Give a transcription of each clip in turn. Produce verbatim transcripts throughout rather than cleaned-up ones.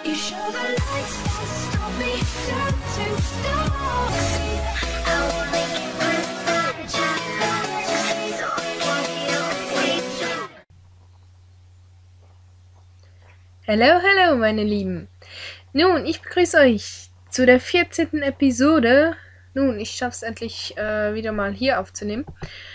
You show the lights that stop me, turn to stone. I will make it worth the challenge. So carry on. Hallo, hallo, meine Lieben. Nun, ich begrüße euch zu der vierzehnten Episode. Nun, ich schaffe es endlich äh, wieder mal hier aufzunehmen.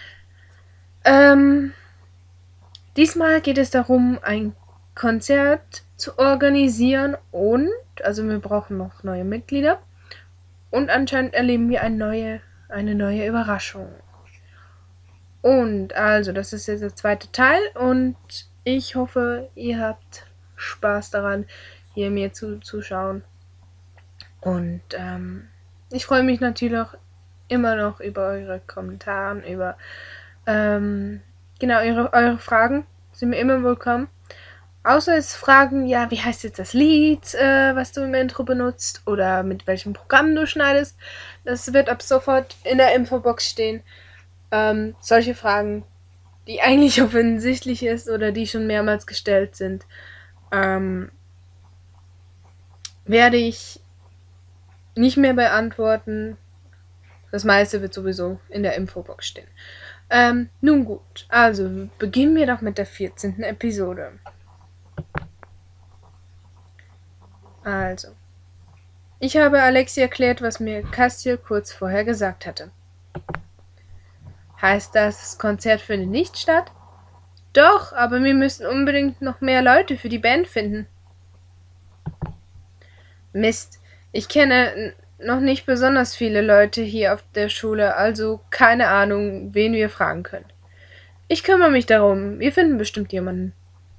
Ähm, diesmal geht es darum, ein Konzert zu organisieren und, also wir brauchen noch neue Mitglieder und anscheinend erleben wir eine neue, eine neue Überraschung. Und also, das ist jetzt der zweite Teil und ich hoffe, ihr habt Spaß daran, hier mir zuzuschauen. Und ähm, ich freue mich natürlich auch immer noch über eure Kommentare, über ähm, genau eure, eure Fragen sind mir immer willkommen. Außer es Fragen, ja, wie heißt jetzt das Lied, äh, was du im Intro benutzt oder mit welchem Programm du schneidest. Das wird ab sofort in der Infobox stehen. Ähm, solche Fragen, die eigentlich offensichtlich ist oder die schon mehrmals gestellt sind, ähm, werde ich nicht mehr beantworten. Das meiste wird sowieso in der Infobox stehen. Ähm, nun gut, also beginnen wir doch mit der vierzehnten Episode. Also, ich habe Alexi erklärt, was mir Castiel kurz vorher gesagt hatte. Heißt das, das Konzert findet nicht statt? Doch, aber wir müssen unbedingt noch mehr Leute für die Band finden. Mist, ich kenne noch nicht besonders viele Leute hier auf der Schule, also keine Ahnung, wen wir fragen können. Ich kümmere mich darum, wir finden bestimmt jemanden.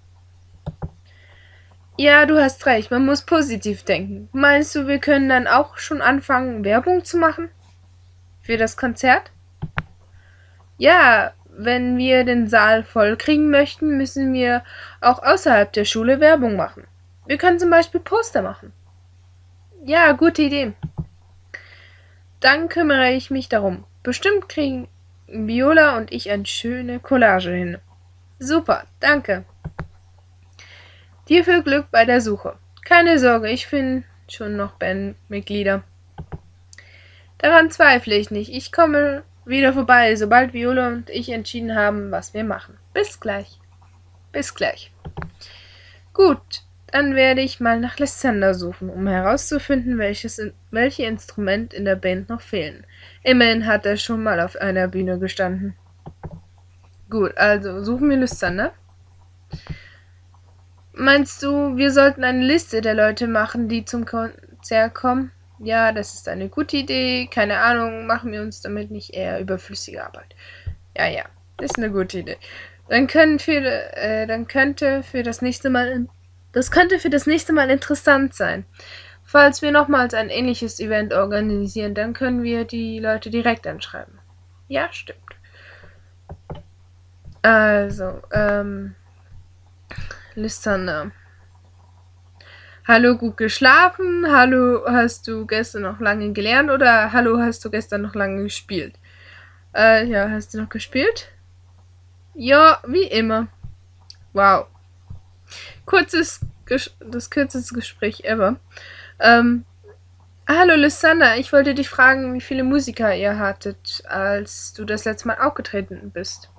Ja, du hast recht, man muss positiv denken. Meinst du, wir können dann auch schon anfangen, Werbung zu machen? Für das Konzert? Ja, wenn wir den Saal voll kriegen möchten, müssen wir auch außerhalb der Schule Werbung machen. Wir können zum Beispiel Poster machen. Ja, gute Idee. Dann kümmere ich mich darum. Bestimmt kriegen Viola und ich eine schöne Collage hin. Super, danke. Dir viel Glück bei der Suche. Keine Sorge, ich finde schon noch Bandmitglieder. Daran zweifle ich nicht. Ich komme wieder vorbei, sobald Viola und ich entschieden haben, was wir machen. Bis gleich. Bis gleich. Gut, dann werde ich mal nach Lysander suchen, um herauszufinden, welches, welche Instrumente in der Band noch fehlen. Immerhin hat er schon mal auf einer Bühne gestanden. Gut, also suchen wir Lysander. Meinst du, wir sollten eine Liste der Leute machen, die zum Konzert kommen? Ja, das ist eine gute Idee. Keine Ahnung, machen wir uns damit nicht eher überflüssige Arbeit. Ja, ja, ist eine gute Idee. Dann können für, äh, dann könnte für das nächste Mal, das könnte für das nächste Mal interessant sein. Falls wir nochmals ein ähnliches Event organisieren, dann können wir die Leute direkt anschreiben. Ja, stimmt. Also, ähm, Lysander. Hallo, gut geschlafen? Hallo, hast du gestern noch lange gelernt? Oder hallo, hast du gestern noch lange gespielt? Äh, ja, hast du noch gespielt? Ja, wie immer. Wow. Kurzes, das kürzeste Gespräch ever. Ähm, hallo Lysander, ich wollte dich fragen, wie viele Musiker ihr hattet, als du das letzte Mal aufgetreten bist.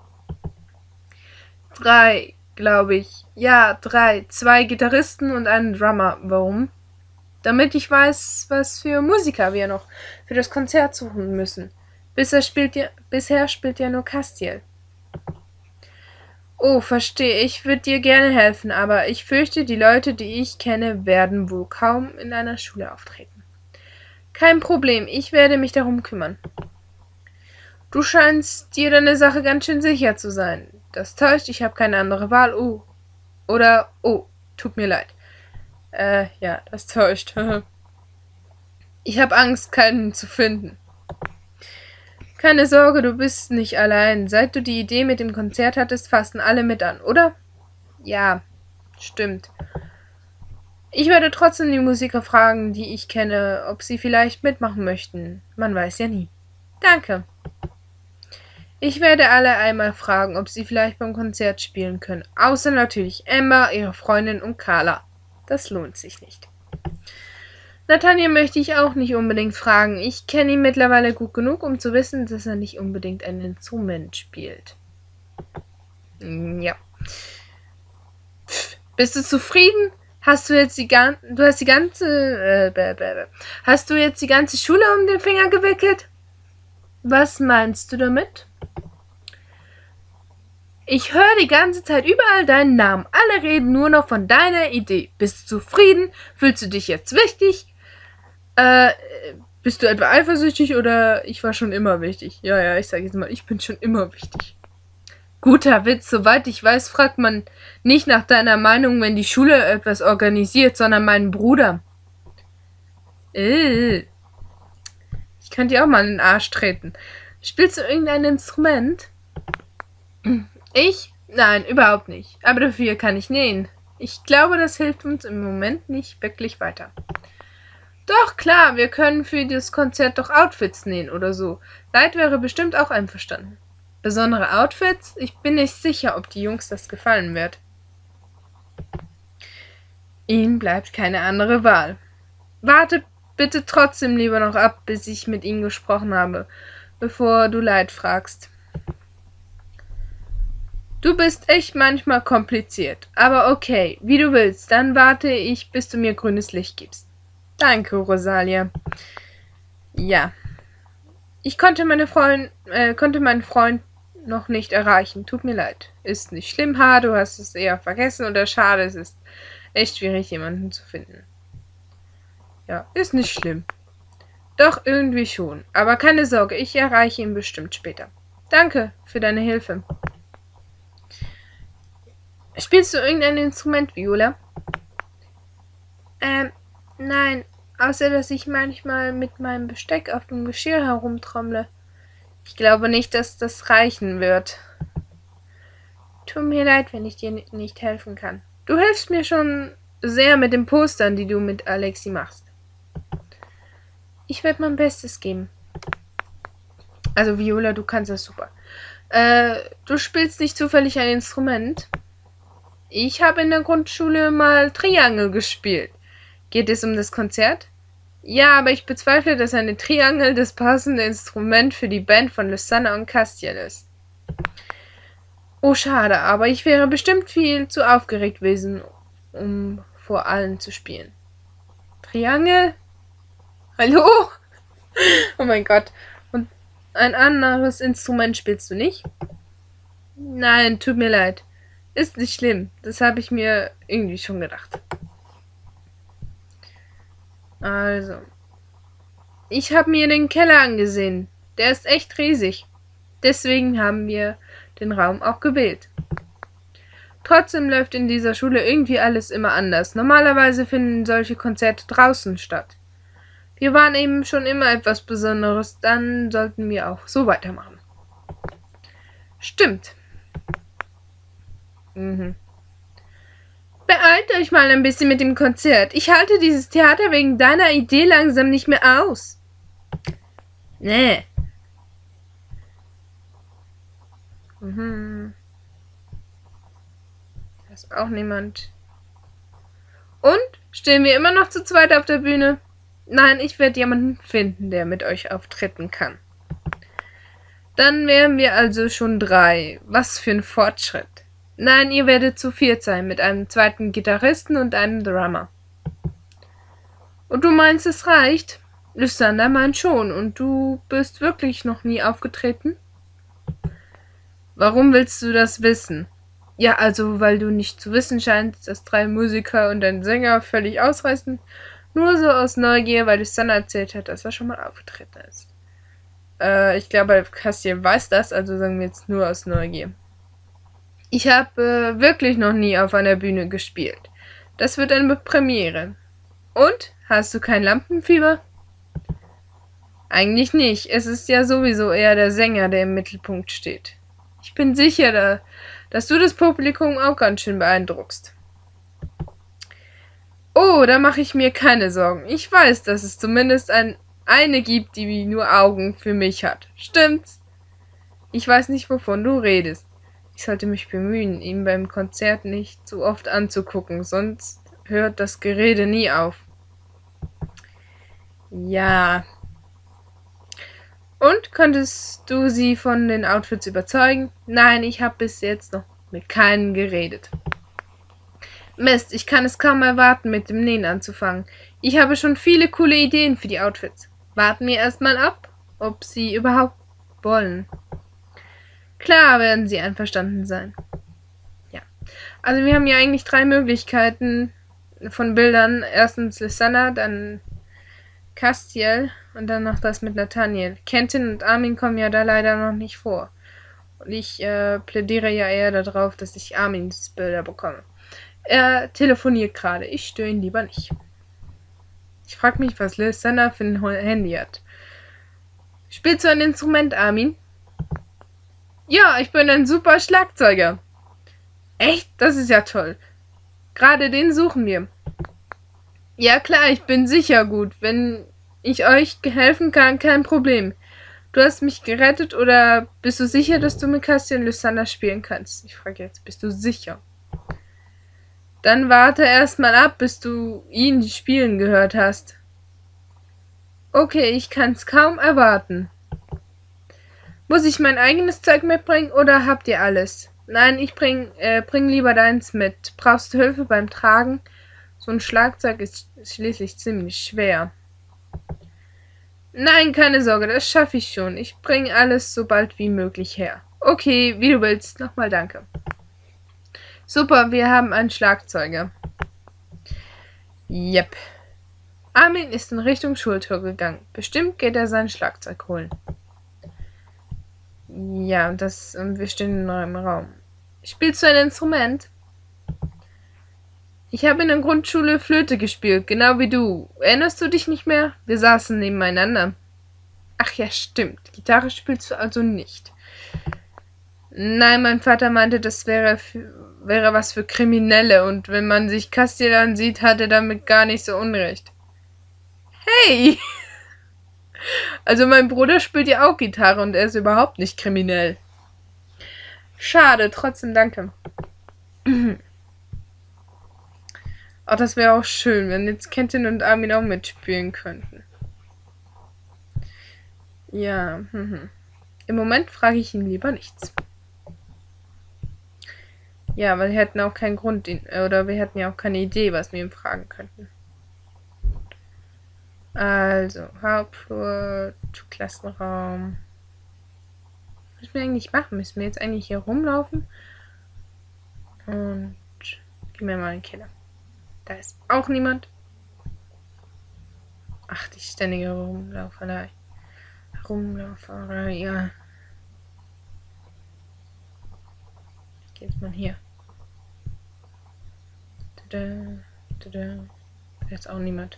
Drei, glaube ich. Ja, drei. Zwei Gitarristen und einen Drummer. Warum? Damit ich weiß, was für Musiker wir noch für das Konzert suchen müssen. Bisher spielt ja, bisher spielt ja nur Castiel. Oh, verstehe. Ich würde dir gerne helfen, aber ich fürchte, die Leute, die ich kenne, werden wohl kaum in einer Schule auftreten. Kein Problem, ich werde mich darum kümmern. Du scheinst dir deine Sache ganz schön sicher zu sein. Das täuscht, ich habe keine andere Wahl. Oh. Oder, oh, tut mir leid. Äh, ja, das täuscht. Ich habe Angst, keinen zu finden. Keine Sorge, du bist nicht allein. Seit du die Idee mit dem Konzert hattest, fassen alle mit an, oder? Ja, stimmt. Ich werde trotzdem die Musiker fragen, die ich kenne, ob sie vielleicht mitmachen möchten. Man weiß ja nie. Danke. Ich werde alle einmal fragen, ob sie vielleicht beim Konzert spielen können. Außer natürlich Emma, ihre Freundin und Carla. Das lohnt sich nicht. Nathaniel möchte ich auch nicht unbedingt fragen. Ich kenne ihn mittlerweile gut genug, um zu wissen, dass er nicht unbedingt ein Instrument spielt. Ja. Pff, bist du zufrieden? Hast du jetzt die ganze, du hast die ganze, äh, bäh, bäh, bäh. Hast du jetzt die ganze Schule um den Finger gewickelt? Was meinst du damit? Ich höre die ganze Zeit überall deinen Namen. Alle reden nur noch von deiner Idee. Bist du zufrieden? Fühlst du dich jetzt wichtig? Äh, bist du etwa eifersüchtig oder ich war schon immer wichtig? Ja, ja, ich sage jetzt mal, ich bin schon immer wichtig. Guter Witz, soweit ich weiß, fragt man nicht nach deiner Meinung, wenn die Schule etwas organisiert, sondern meinen Bruder. Äh. Ich könnte dir auch mal in den Arsch treten. Spielst du irgendein Instrument? Ich? Nein, überhaupt nicht. Aber dafür kann ich nähen. Ich glaube, das hilft uns im Moment nicht wirklich weiter. Doch, klar, wir können für das Konzert doch Outfits nähen oder so. Leid wäre bestimmt auch einverstanden. Besondere Outfits? Ich bin nicht sicher, ob die Jungs das gefallen wird. Ihnen bleibt keine andere Wahl. Warte bitte trotzdem lieber noch ab, bis ich mit ihnen gesprochen habe, bevor du Leid fragst. Du bist echt manchmal kompliziert, aber okay, wie du willst, dann warte ich, bis du mir grünes Licht gibst. Danke, Rosalia. Ja. Ich konnte meine Freund, äh, konnte meinen Freund noch nicht erreichen. Tut mir leid. Ist nicht schlimm, Ha, du hast es eher vergessen oder schade, es ist echt schwierig, jemanden zu finden. Ja, ist nicht schlimm. Doch irgendwie schon. Aber keine Sorge, ich erreiche ihn bestimmt später. Danke für deine Hilfe. Spielst du irgendein Instrument, Viola? Ähm, nein. Außer, dass ich manchmal mit meinem Besteck auf dem Geschirr herumtrommle. Ich glaube nicht, dass das reichen wird. Tut mir leid, wenn ich dir nicht helfen kann. Du hilfst mir schon sehr mit den Postern, die du mit Alexi machst. Ich werde mein Bestes geben. Also Viola, du kannst das super. Äh, du spielst nicht zufällig ein Instrument? Ich habe in der Grundschule mal Triangel gespielt. Geht es um das Konzert? Ja, aber ich bezweifle, dass eine Triangel das passende Instrument für die Band von Lysanna und Castiel ist. Oh, schade, aber ich wäre bestimmt viel zu aufgeregt gewesen, um vor allen zu spielen. Triangel? Hallo? Oh mein Gott. Und ein anderes Instrument spielst du nicht? Nein, tut mir leid. Ist nicht schlimm. Das habe ich mir irgendwie schon gedacht. Also. Ich habe mir den Keller angesehen. Der ist echt riesig. Deswegen haben wir den Raum auch gewählt. Trotzdem läuft in dieser Schule irgendwie alles immer anders. Normalerweise finden solche Konzerte draußen statt. Wir waren eben schon immer etwas Besonderes, dann sollten wir auch so weitermachen. Stimmt. Mhm. Beeilt euch mal ein bisschen mit dem Konzert. Ich halte dieses Theater wegen deiner Idee langsam nicht mehr aus. Nee. Mhm. Da ist auch niemand. Und? Stehen wir immer noch zu zweit auf der Bühne? Nein, ich werde jemanden finden, der mit euch auftreten kann. Dann wären wir also schon drei. Was für ein Fortschritt. Nein, ihr werdet zu viert sein, mit einem zweiten Gitarristen und einem Drummer. Und du meinst, es reicht? Lysander meint schon. Und du bist wirklich noch nie aufgetreten? Warum willst du das wissen? Ja, also, weil du nicht zu wissen scheinst, dass drei Musiker und ein Sänger völlig ausreißen. Nur so aus Neugier, weil Lysander erzählt hat, dass er schon mal aufgetreten ist. Äh, ich glaube, Castiel weiß das, also sagen wir jetzt nur aus Neugier. Ich habe äh, wirklich noch nie auf einer Bühne gespielt. Das wird eine Premiere. Und? Hast du kein Lampenfieber? Eigentlich nicht. Es ist ja sowieso eher der Sänger, der im Mittelpunkt steht. Ich bin sicher, da, dass du das Publikum auch ganz schön beeindruckst. Oh, da mache ich mir keine Sorgen. Ich weiß, dass es zumindest ein, eine gibt, die nur Augen für mich hat. Stimmt's? Ich weiß nicht, wovon du redest. Ich sollte mich bemühen, ihn beim Konzert nicht zu oft anzugucken, sonst hört das Gerede nie auf. Ja. Und konntest du sie von den Outfits überzeugen? Nein, ich habe bis jetzt noch mit keinem geredet. Mist, ich kann es kaum erwarten, mit dem Nähen anzufangen. Ich habe schon viele coole Ideen für die Outfits. Warten wir erstmal ab, ob sie überhaupt wollen. Klar werden sie einverstanden sein. Ja. Also wir haben ja eigentlich drei Möglichkeiten von Bildern. Erstens Lisanna, dann Castiel und dann noch das mit Nathaniel. Kentin und Armin kommen ja da leider noch nicht vor. Und ich äh, plädiere ja eher darauf, dass ich Armins Bilder bekomme. Er telefoniert gerade. Ich störe ihn lieber nicht. Ich frage mich, was Lisanna für ein Handy hat. Spielst du ein Instrument, Armin? Ja, ich bin ein super Schlagzeuger. Echt? Das ist ja toll. Gerade den suchen wir. Ja klar, ich bin sicher gut. Wenn ich euch helfen kann, kein Problem. Du hast mich gerettet oder bist du sicher, dass du mit Castiel und Lisanna spielen kannst? Ich frage jetzt, bist du sicher? Dann warte erstmal ab, bis du ihn spielen gehört hast. Okay, ich kann's kaum erwarten. Muss ich mein eigenes Zeug mitbringen oder habt ihr alles? Nein, ich bring, äh, bring lieber deins mit. Brauchst du Hilfe beim Tragen? So ein Schlagzeug ist schließlich ziemlich schwer. Nein, keine Sorge, das schaffe ich schon. Ich bringe alles so bald wie möglich her. Okay, wie du willst. Nochmal danke. Super, wir haben einen Schlagzeuger. Yep. Armin ist in Richtung Schultür gegangen. Bestimmt geht er sein Schlagzeug holen. Ja, das, und wir stehen in einem Raum. Spielst du ein Instrument? Ich habe in der Grundschule Flöte gespielt, genau wie du. Erinnerst du dich nicht mehr? Wir saßen nebeneinander. Ach ja, stimmt. Gitarre spielst du also nicht. Nein, mein Vater meinte, das wäre, für, wäre was für Kriminelle und wenn man sich Castiel ansieht, hat er damit gar nicht so Unrecht. Hey! Also mein Bruder spielt ja auch Gitarre und er ist überhaupt nicht kriminell. Schade, trotzdem danke. Oh, das wäre auch schön, wenn jetzt Kentin und Armin auch mitspielen könnten. Ja, mhm. Im Moment frage ich ihn lieber nichts. Ja, weil wir hätten auch keinen Grund, ihn, oder wir hätten ja auch keine Idee, was wir ihn fragen könnten. Also, Hauptflur, Klassenraum. Was müssen wir eigentlich machen? Müssen wir jetzt eigentlich hier rumlaufen? Und gib mir mal einen Keller. Da ist auch niemand. Ach, die ständige Rumlauferei. Rumlauferei, ja. Geht man hier. Tada, tada. Da ist auch niemand.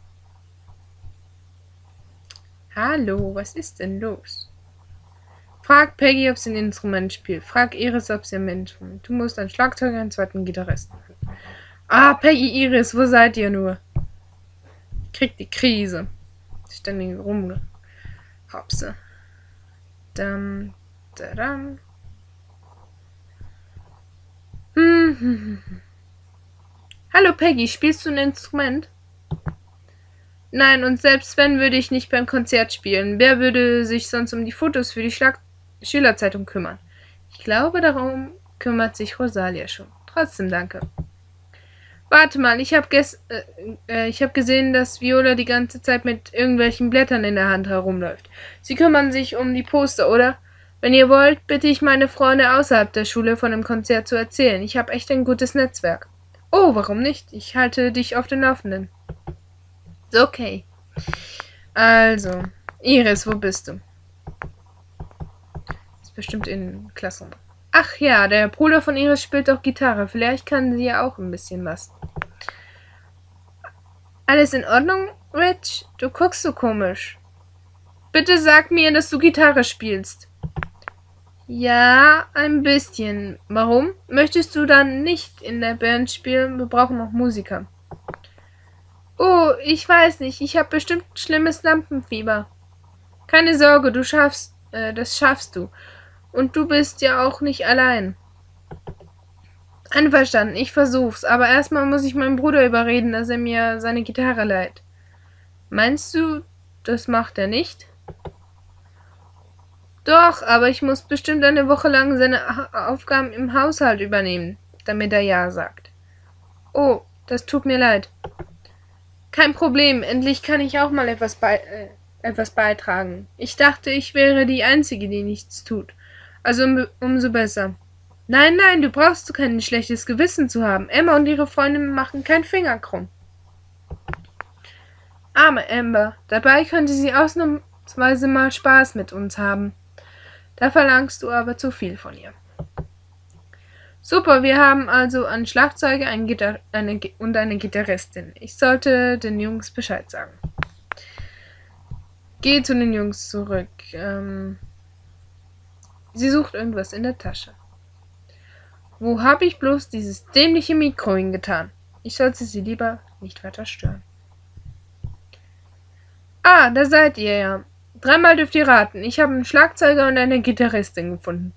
Hallo, was ist denn los? Frag Peggy, ob sie ein Instrument spielt. Frag Iris, ob sie ein Instrument. Du musst ein Schlagzeug und einen zweiten Gitarristen finden. Ah, Peggy, Iris, wo seid ihr nur? Kriegt die Krise. Ständig rumhopse. Dam, dadam. Hm, hm, hm. Hallo Peggy, spielst du ein Instrument? Nein, und selbst wenn, würde ich nicht beim Konzert spielen. Wer würde sich sonst um die Fotos für die Schlag Schülerzeitung kümmern? Ich glaube, darum kümmert sich Rosalia schon. Trotzdem danke. Warte mal, ich habe äh, äh, hab gesehen, dass Viola die ganze Zeit mit irgendwelchen Blättern in der Hand herumläuft. Sie kümmern sich um die Poster, oder? Wenn ihr wollt, bitte ich meine Freunde außerhalb der Schule von dem Konzert zu erzählen. Ich habe echt ein gutes Netzwerk. Oh, warum nicht? Ich halte dich auf den Laufenden. Okay. Also, Iris, wo bist du? Ist bestimmt in Klassraum. Ach ja, der Bruder von Iris spielt doch Gitarre. Vielleicht kann sie ja auch ein bisschen was. Alles in Ordnung, Rich? Du guckst so komisch. Bitte sag mir, dass du Gitarre spielst. Ja, ein bisschen. Warum? Möchtest du dann nicht in der Band spielen? Wir brauchen noch Musiker. Oh, ich weiß nicht. Ich habe bestimmt schlimmes Lampenfieber. Keine Sorge, du schaffst, äh, das schaffst du. Und du bist ja auch nicht allein. Einverstanden, ich versuch's. Aber erstmal muss ich meinen Bruder überreden, dass er mir seine Gitarre leiht. Meinst du, das macht er nicht? Doch, aber ich muss bestimmt eine Woche lang seine Aufgaben im Haushalt übernehmen, damit er ja sagt. Oh, das tut mir leid. Kein Problem, endlich kann ich auch mal etwas, bei, äh, etwas beitragen. Ich dachte, ich wäre die Einzige, die nichts tut. Also um, umso besser. Nein, nein, du brauchst kein schlechtes Gewissen zu haben. Emma und ihre Freundin machen keinen Finger krumm. Arme Amber, dabei könnte sie ausnahmsweise mal Spaß mit uns haben. Da verlangst du aber zu viel von ihr. Super, wir haben also einen Schlagzeuger einen Gitar- eine, und eine Gitarristin. Ich sollte den Jungs Bescheid sagen. Geh zu den Jungs zurück. Ähm, sie sucht irgendwas in der Tasche. Wo habe ich bloß dieses dämliche Mikro hingetan? Ich sollte sie lieber nicht weiter stören. Ah, da seid ihr ja. Dreimal dürft ihr raten. Ich habe einen Schlagzeuger und eine Gitarristin gefunden.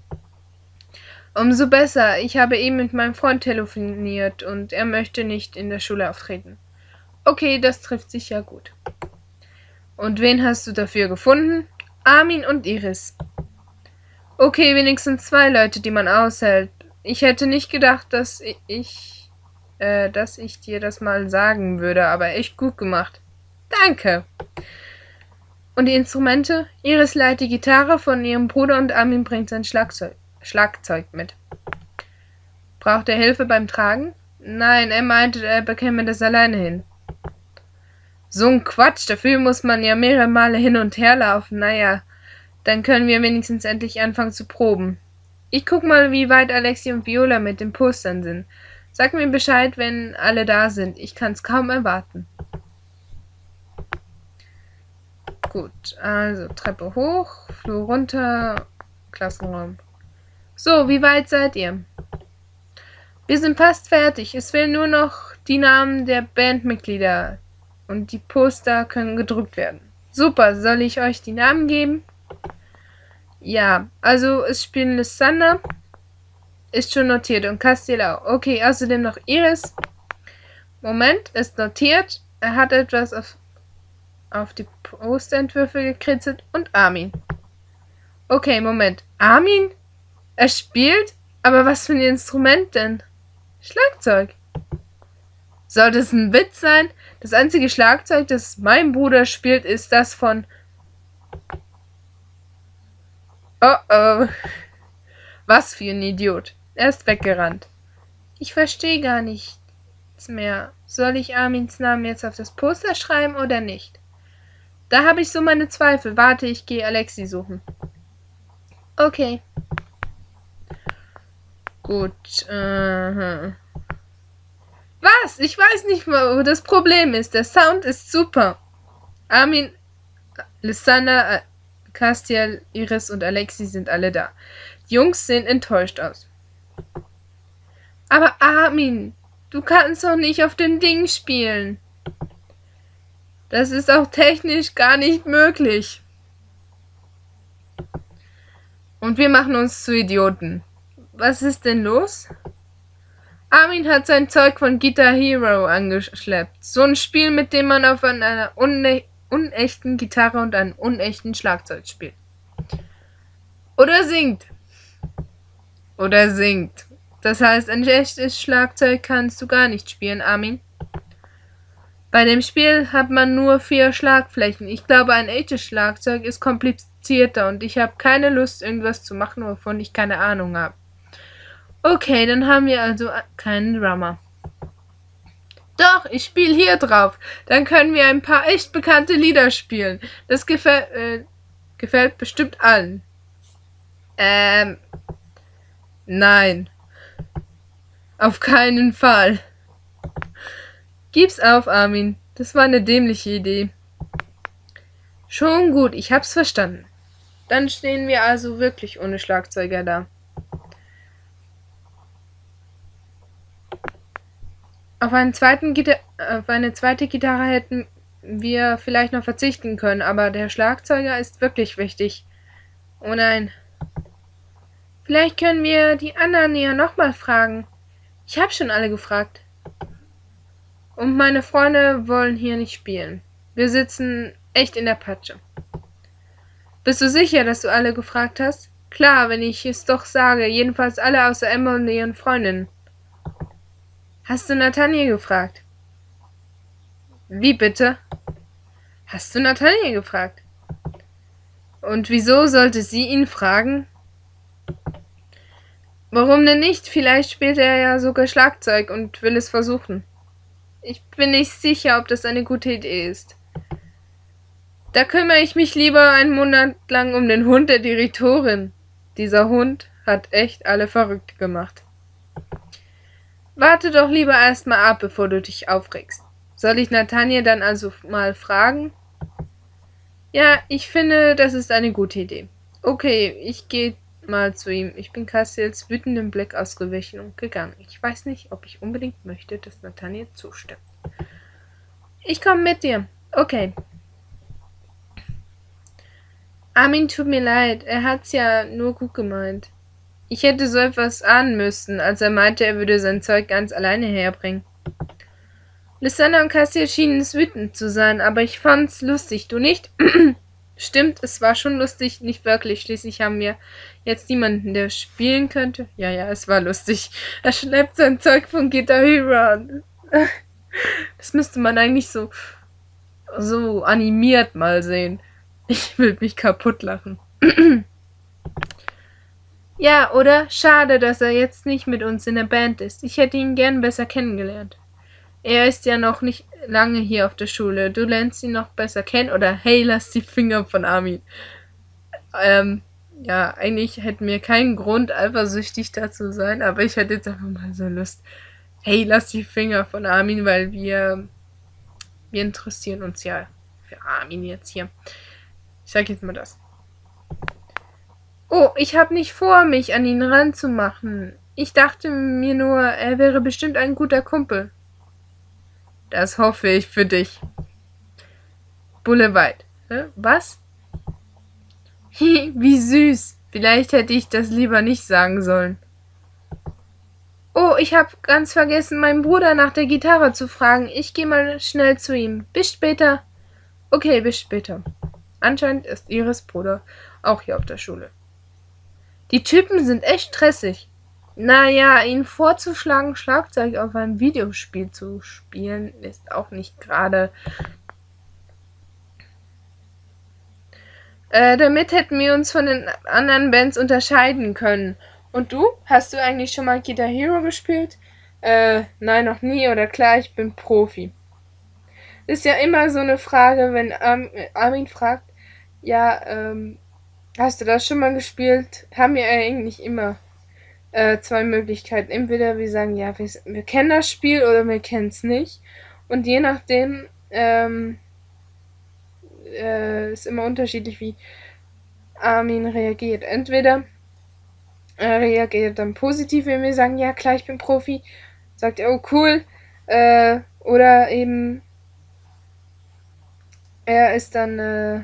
Umso besser. Ich habe eben mit meinem Freund telefoniert und er möchte nicht in der Schule auftreten. Okay, das trifft sich ja gut. Und wen hast du dafür gefunden? Armin und Iris. Okay, wenigstens zwei Leute, die man aushält. Ich hätte nicht gedacht, dass ich, äh, dass ich dir das mal sagen würde, aber echt gut gemacht. Danke. Und die Instrumente? Iris leiht die Gitarre von ihrem Bruder und Armin bringt sein Schlagzeug. Schlagzeug mit. Braucht er Hilfe beim Tragen? Nein, er meinte, er bekäme das alleine hin. So ein Quatsch, dafür muss man ja mehrere Male hin und her laufen. Naja, dann können wir wenigstens endlich anfangen zu proben. Ich guck mal, wie weit Alexi und Viola mit den Postern sind. Sag mir Bescheid, wenn alle da sind. Ich kann's kaum erwarten. Gut, also Treppe hoch, Flur runter, Klassenraum. So, wie weit seid ihr? Wir sind fast fertig. Es fehlen nur noch die Namen der Bandmitglieder und die Poster können gedruckt werden. Super, soll ich euch die Namen geben? Ja, also es spielen Lysander, ist schon notiert, und Castiel auch. Okay, außerdem noch Iris. Moment, ist notiert. Er hat etwas auf, auf die Posterentwürfe gekritzelt und Armin. Okay, Moment. Armin? Er spielt? Aber was für ein Instrument denn? Schlagzeug. Soll das ein Witz sein? Das einzige Schlagzeug, das mein Bruder spielt, ist das von... Oh oh. Was für ein Idiot. Er ist weggerannt. Ich verstehe gar nichts mehr. Soll ich Armins Namen jetzt auf das Poster schreiben oder nicht? Da habe ich so meine Zweifel. Warte, ich gehe Alexi suchen. Okay. Gut. Uh-huh. Was? Ich weiß nicht mal, wo das Problem ist. Der Sound ist super. Armin, Lysander, Castiel, Iris und Alexi sind alle da. Die Jungs sehen enttäuscht aus. Aber Armin, du kannst doch nicht auf dem Ding spielen. Das ist auch technisch gar nicht möglich. Und wir machen uns zu Idioten. Was ist denn los? Armin hat sein Zeug von Guitar Hero angeschleppt. So ein Spiel, mit dem man auf einer une unechten Gitarre und einem unechten Schlagzeug spielt. Oder singt. Oder singt. Das heißt, ein echtes Schlagzeug kannst du gar nicht spielen, Armin. Bei dem Spiel hat man nur vier Schlagflächen. Ich glaube, ein echtes Schlagzeug ist komplizierter und ich habe keine Lust, irgendwas zu machen, wovon ich keine Ahnung habe. Okay, dann haben wir also keinen Drummer. Doch, ich spiele hier drauf. Dann können wir ein paar echt bekannte Lieder spielen. Das gefällt, äh, gefällt bestimmt allen. Ähm, nein. Auf keinen Fall. Gib's auf, Armin. Das war eine dämliche Idee. Schon gut, ich hab's verstanden. Dann stehen wir also wirklich ohne Schlagzeuger da. Auf, einen zweiten Gita- auf eine zweite Gitarre hätten wir vielleicht noch verzichten können, aber der Schlagzeuger ist wirklich wichtig. Oh nein. Vielleicht können wir die anderen ja nochmal fragen. Ich habe schon alle gefragt. Und meine Freunde wollen hier nicht spielen. Wir sitzen echt in der Patsche. Bist du sicher, dass du alle gefragt hast? Klar, wenn ich es doch sage. Jedenfalls alle außer Emma und ihren Freundinnen. Hast du Nathaniel gefragt? Wie bitte? Hast du Nathaniel gefragt? Und wieso sollte sie ihn fragen? Warum denn nicht? Vielleicht spielt er ja sogar Schlagzeug und will es versuchen. Ich bin nicht sicher, ob das eine gute Idee ist. Da kümmere ich mich lieber einen Monat lang um den Hund der Direktorin. Dieser Hund hat echt alle verrückt gemacht. Warte doch lieber erstmal ab, bevor du dich aufregst. Soll ich Nathaniel dann also mal fragen? Ja, ich finde, das ist eine gute Idee. Okay, ich gehe mal zu ihm. Ich bin Cassiels wütendem Blick ausgewichen und gegangen. Ich weiß nicht, ob ich unbedingt möchte, dass Nathaniel zustimmt. Ich komme mit dir. Okay. Armin, tut mir leid. Er hat's ja nur gut gemeint. Ich hätte so etwas ahnen müssen, als er meinte, er würde sein Zeug ganz alleine herbringen. Lysander und Cassiel schienen es wütend zu sein, aber ich fand's lustig. Du nicht? Stimmt, es war schon lustig, nicht wirklich. Schließlich haben wir jetzt niemanden, der spielen könnte. Ja, ja, es war lustig. Er schleppt sein Zeug von Guitar Hero an. Das müsste man eigentlich so, so animiert mal sehen. Ich will mich kaputt lachen. Ja, oder? Schade, dass er jetzt nicht mit uns in der Band ist. Ich hätte ihn gern besser kennengelernt. Er ist ja noch nicht lange hier auf der Schule. Du lernst ihn noch besser kennen oder hey, lass die Finger von Armin. Ähm, ja, eigentlich hätten wir keinen Grund, eifersüchtig dazu sein, aber ich hätte jetzt einfach mal so Lust. Hey, lass die Finger von Armin, weil wir, wir interessieren uns ja für Armin jetzt hier. Ich sag jetzt mal das. Oh, ich habe nicht vor, mich an ihn ranzumachen. Ich dachte mir nur, er wäre bestimmt ein guter Kumpel. Das hoffe ich für dich. Bulleweit. Hä? Was? Wie süß. Vielleicht hätte ich das lieber nicht sagen sollen. Oh, ich habe ganz vergessen, meinen Bruder nach der Gitarre zu fragen. Ich gehe mal schnell zu ihm. Bis später. Okay, bis später. Anscheinend ist Iris Bruder auch hier auf der Schule. Die Typen sind echt stressig. Naja, ihnen vorzuschlagen, Schlagzeug auf einem Videospiel zu spielen, ist auch nicht gerade. Äh, damit hätten wir uns von den anderen Bands unterscheiden können. Und du? Hast du eigentlich schon mal Guitar Hero gespielt? Äh, nein, noch nie. Oder klar, ich bin Profi. Ist ja immer so eine Frage, wenn Armin, Armin fragt, ja, ähm, hast du das schon mal gespielt? Haben wir eigentlich immer äh, zwei Möglichkeiten. Entweder wir sagen, ja, wir, wir kennen das Spiel oder wir kennen es nicht. Und je nachdem ähm, äh, ist immer unterschiedlich, wie Armin reagiert. Entweder er reagiert dann positiv, wenn wir sagen, ja klar, ich bin Profi. Sagt er, oh cool. Äh, oder eben er ist dann äh,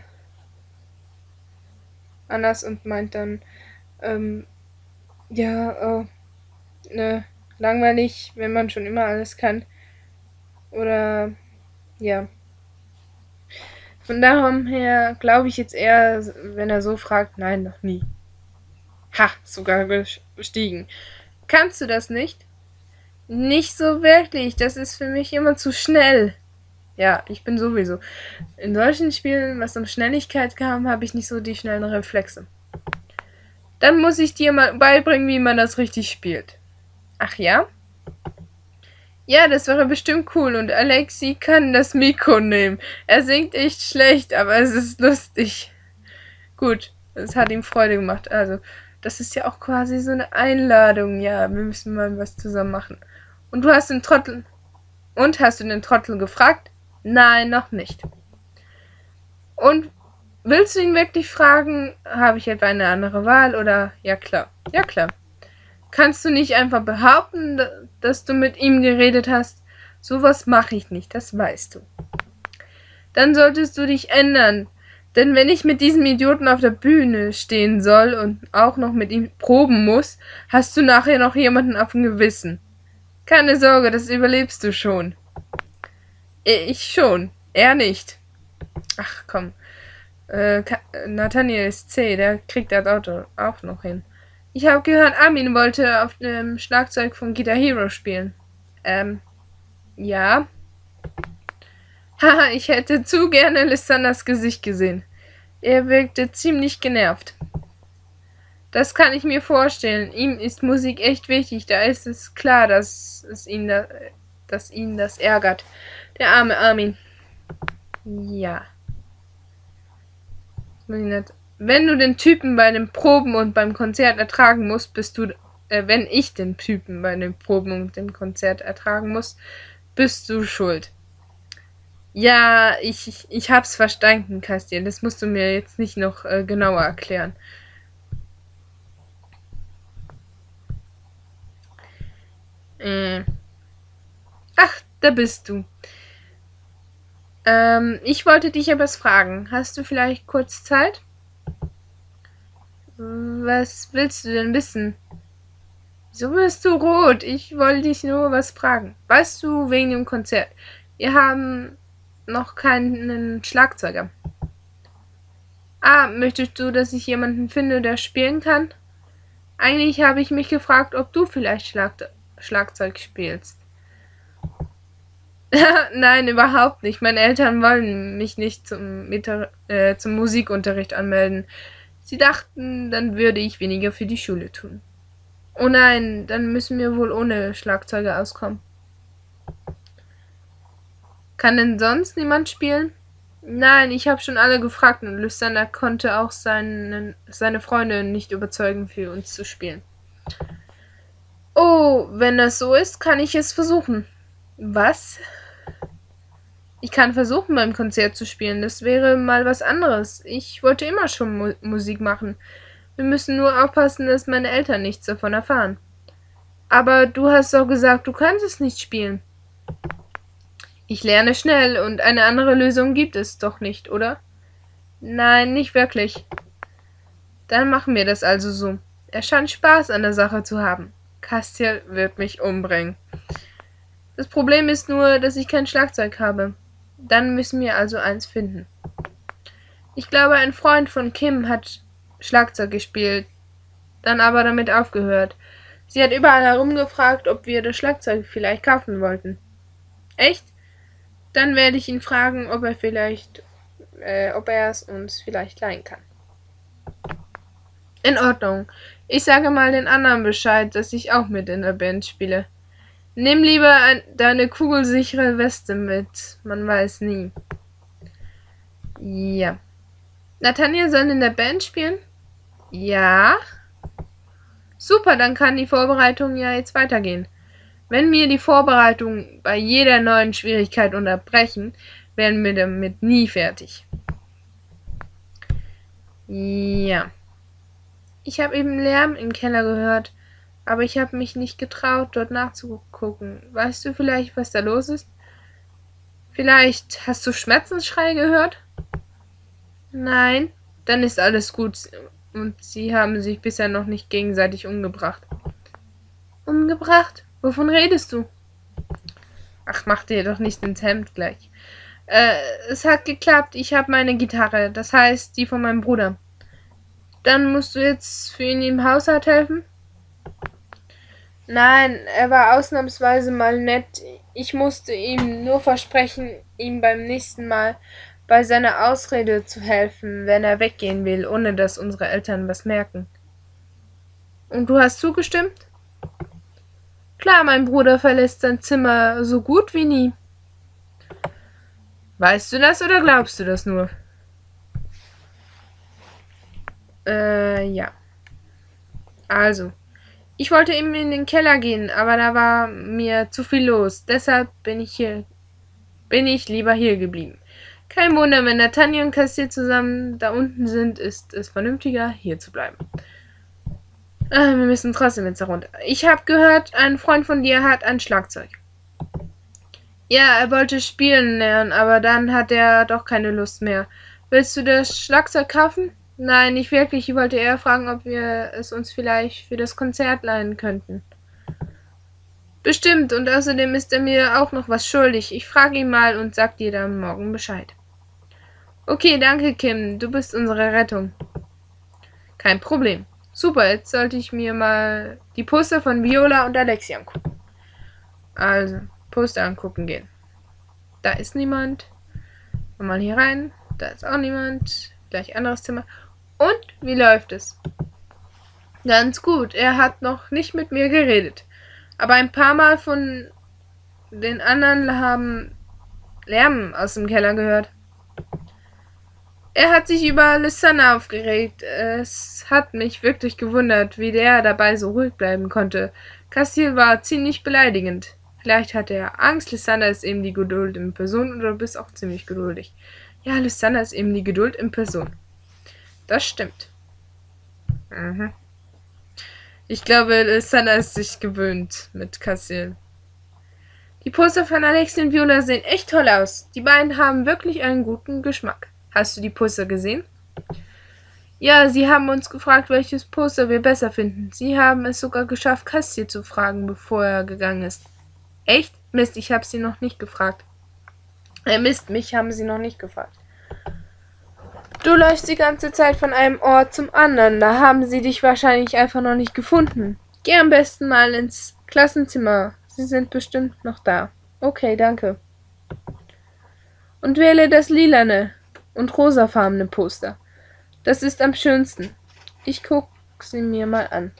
anders und meint dann, ähm, ja, äh, ne, langweilig, wenn man schon immer alles kann. Oder, ja. Von daher glaube ich jetzt eher, wenn er so fragt, nein, noch nie. Ha, sogar gestiegen. Kannst du das nicht? Nicht so wirklich, das ist für mich immer zu schnell. Ja, ich bin sowieso. In solchen Spielen, was um Schnelligkeit kam, habe ich nicht so die schnellen Reflexe. Dann muss ich dir mal beibringen, wie man das richtig spielt. Ach ja? Ja, das wäre bestimmt cool und Alexi kann das Mikro nehmen. Er singt echt schlecht, aber es ist lustig. Gut, es hat ihm Freude gemacht. Also, das ist ja auch quasi so eine Einladung. Ja, wir müssen mal was zusammen machen. Und du hast den Trottel... Und, hast du den Trottel gefragt? Nein, noch nicht. Und willst du ihn wirklich fragen, habe ich etwa eine andere Wahl oder ja klar, ja klar. Kannst du nicht einfach behaupten, dass du mit ihm geredet hast? Sowas mache ich nicht, das weißt du. Dann solltest du dich ändern, denn wenn ich mit diesem Idioten auf der Bühne stehen soll und auch noch mit ihm proben muss, hast du nachher noch jemanden auf dem Gewissen. Keine Sorge, das überlebst du schon. Ich schon, er nicht. Ach komm. Äh, Ka- Nathaniel ist C, der kriegt das Auto auch noch hin. Ich habe gehört, Armin wollte auf dem Schlagzeug von Guitar Hero spielen. Ähm, ja. Haha, ich hätte zu gerne Lissanders Gesicht gesehen. Er wirkte ziemlich genervt. Das kann ich mir vorstellen. Ihm ist Musik echt wichtig. Da ist es klar, dass es ihn, da, dass ihn das ärgert. Der arme Armin. Ja. Wenn du den Typen bei den Proben und beim Konzert ertragen musst, bist du, äh, wenn ich den Typen bei den Proben und dem Konzert ertragen muss, bist du schuld. Ja, ich, ich, ich hab's verstanden, Kastian. Das musst du mir jetzt nicht noch äh, genauer erklären. Äh. Ach, da bist du. Ähm, ich wollte dich etwas fragen. Hast du vielleicht kurz Zeit? Was willst du denn wissen? So wirst du rot. Ich wollte dich nur was fragen. Weißt du, wegen dem Konzert. Wir haben noch keinen Schlagzeuger. Ah, möchtest du, dass ich jemanden finde, der spielen kann? Eigentlich habe ich mich gefragt, ob du vielleicht Schlag Schlagzeug spielst. Nein, überhaupt nicht. Meine Eltern wollen mich nicht zum, äh, zum Musikunterricht anmelden. Sie dachten, dann würde ich weniger für die Schule tun. Oh nein, dann müssen wir wohl ohne Schlagzeuger auskommen. Kann denn sonst niemand spielen? Nein, ich habe schon alle gefragt und Lysander konnte auch seinen, seine Freunde nicht überzeugen, für uns zu spielen. Oh, wenn das so ist, kann ich es versuchen. Was? Ich kann versuchen, beim Konzert zu spielen. Das wäre mal was anderes. Ich wollte immer schon Mu Musik machen. Wir müssen nur aufpassen, dass meine Eltern nichts davon erfahren. Aber du hast doch gesagt, du kannst es nicht spielen. Ich lerne schnell und eine andere Lösung gibt es doch nicht, oder? Nein, nicht wirklich. Dann machen wir das also so. Er scheint Spaß an der Sache zu haben. Castiel wird mich umbringen. Das Problem ist nur, dass ich kein Schlagzeug habe. Dann müssen wir also eins finden. Ich glaube, ein Freund von Kim hat Schlagzeug gespielt, dann aber damit aufgehört. Sie hat überall herumgefragt, ob wir das Schlagzeug vielleicht kaufen wollten. Echt? Dann werde ich ihn fragen, ob er vielleicht, äh, ob er es uns vielleicht leihen kann. In Ordnung. Ich sage mal den anderen Bescheid, dass ich auch mit in der Band spiele. Nimm lieber ein, deine kugelsichere Weste mit. Man weiß nie. Ja. Nathaniel soll in der Band spielen? Ja. Super, dann kann die Vorbereitung ja jetzt weitergehen. Wenn wir die Vorbereitung bei jeder neuen Schwierigkeit unterbrechen, werden wir damit nie fertig. Ja. Ich habe eben Lärm im Keller gehört, aber ich habe mich nicht getraut, dort nachzugucken. Weißt du vielleicht, was da los ist? Vielleicht hast du Schmerzensschrei gehört? Nein, dann ist alles gut und sie haben sich bisher noch nicht gegenseitig umgebracht. Umgebracht? Wovon redest du? Ach, mach dir doch nicht ins Hemd gleich. Äh, es hat geklappt. Ich habe meine Gitarre, das heißt die von meinem Bruder. Dann musst du jetzt für ihn im Haushalt helfen? Nein, er war ausnahmsweise mal nett. Ich musste ihm nur versprechen, ihm beim nächsten Mal bei seiner Ausrede zu helfen, wenn er weggehen will, ohne dass unsere Eltern was merken. Und du hast zugestimmt? Klar, mein Bruder verlässt sein Zimmer so gut wie nie. Weißt du das oder glaubst du das nur? Äh, ja. Also, ich wollte eben in den Keller gehen, aber da war mir zu viel los. Deshalb bin ich hier, bin ich lieber hier geblieben. Kein Wunder, wenn Nathaniel und Castiel zusammen da unten sind, ist es vernünftiger, hier zu bleiben. Äh, wir müssen trotzdem jetzt herunter. Ich habe gehört, ein Freund von dir hat ein Schlagzeug. Ja, er wollte spielen lernen, aber dann hat er doch keine Lust mehr. Willst du das Schlagzeug kaufen? Nein, nicht wirklich. Ich wollte eher fragen, ob wir es uns vielleicht für das Konzert leihen könnten. Bestimmt, und außerdem ist er mir auch noch was schuldig. Ich frage ihn mal und sag dir dann morgen Bescheid. Okay, danke, Kim. Du bist unsere Rettung. Kein Problem. Super, jetzt sollte ich mir mal die Poster von Viola und Alexi angucken. Also, Poster angucken gehen. Da ist niemand. Mal hier rein. Da ist auch niemand. Gleich anderes Zimmer. Und wie läuft es? Ganz gut. Er hat noch nicht mit mir geredet. Aber ein paar Mal von den anderen haben Lärm aus dem Keller gehört. Er hat sich über Lysana aufgeregt. Es hat mich wirklich gewundert, wie der dabei so ruhig bleiben konnte. Castiel war ziemlich beleidigend. Vielleicht hatte er Angst. Lysana ist eben die Geduld in Person und du bist auch ziemlich geduldig. Ja, Lysana ist eben die Geduld in Person. Das stimmt. Mhm. Ich glaube, Lysana ist sich gewöhnt mit Castiel. Die Poster von Alexi und Viola sehen echt toll aus. Die beiden haben wirklich einen guten Geschmack. Hast du die Poster gesehen? Ja, sie haben uns gefragt, welches Poster wir besser finden. Sie haben es sogar geschafft, Castiel zu fragen, bevor er gegangen ist. Echt? Mist, ich habe sie noch nicht gefragt. Äh, Mist, mich haben sie noch nicht gefragt. Du läufst die ganze Zeit von einem Ort zum anderen. Da haben sie dich wahrscheinlich einfach noch nicht gefunden. Geh am besten mal ins Klassenzimmer. Sie sind bestimmt noch da. Okay, danke. Und wähle das lilane und rosafarbene Poster. Das ist am schönsten. Ich guck sie mir mal an.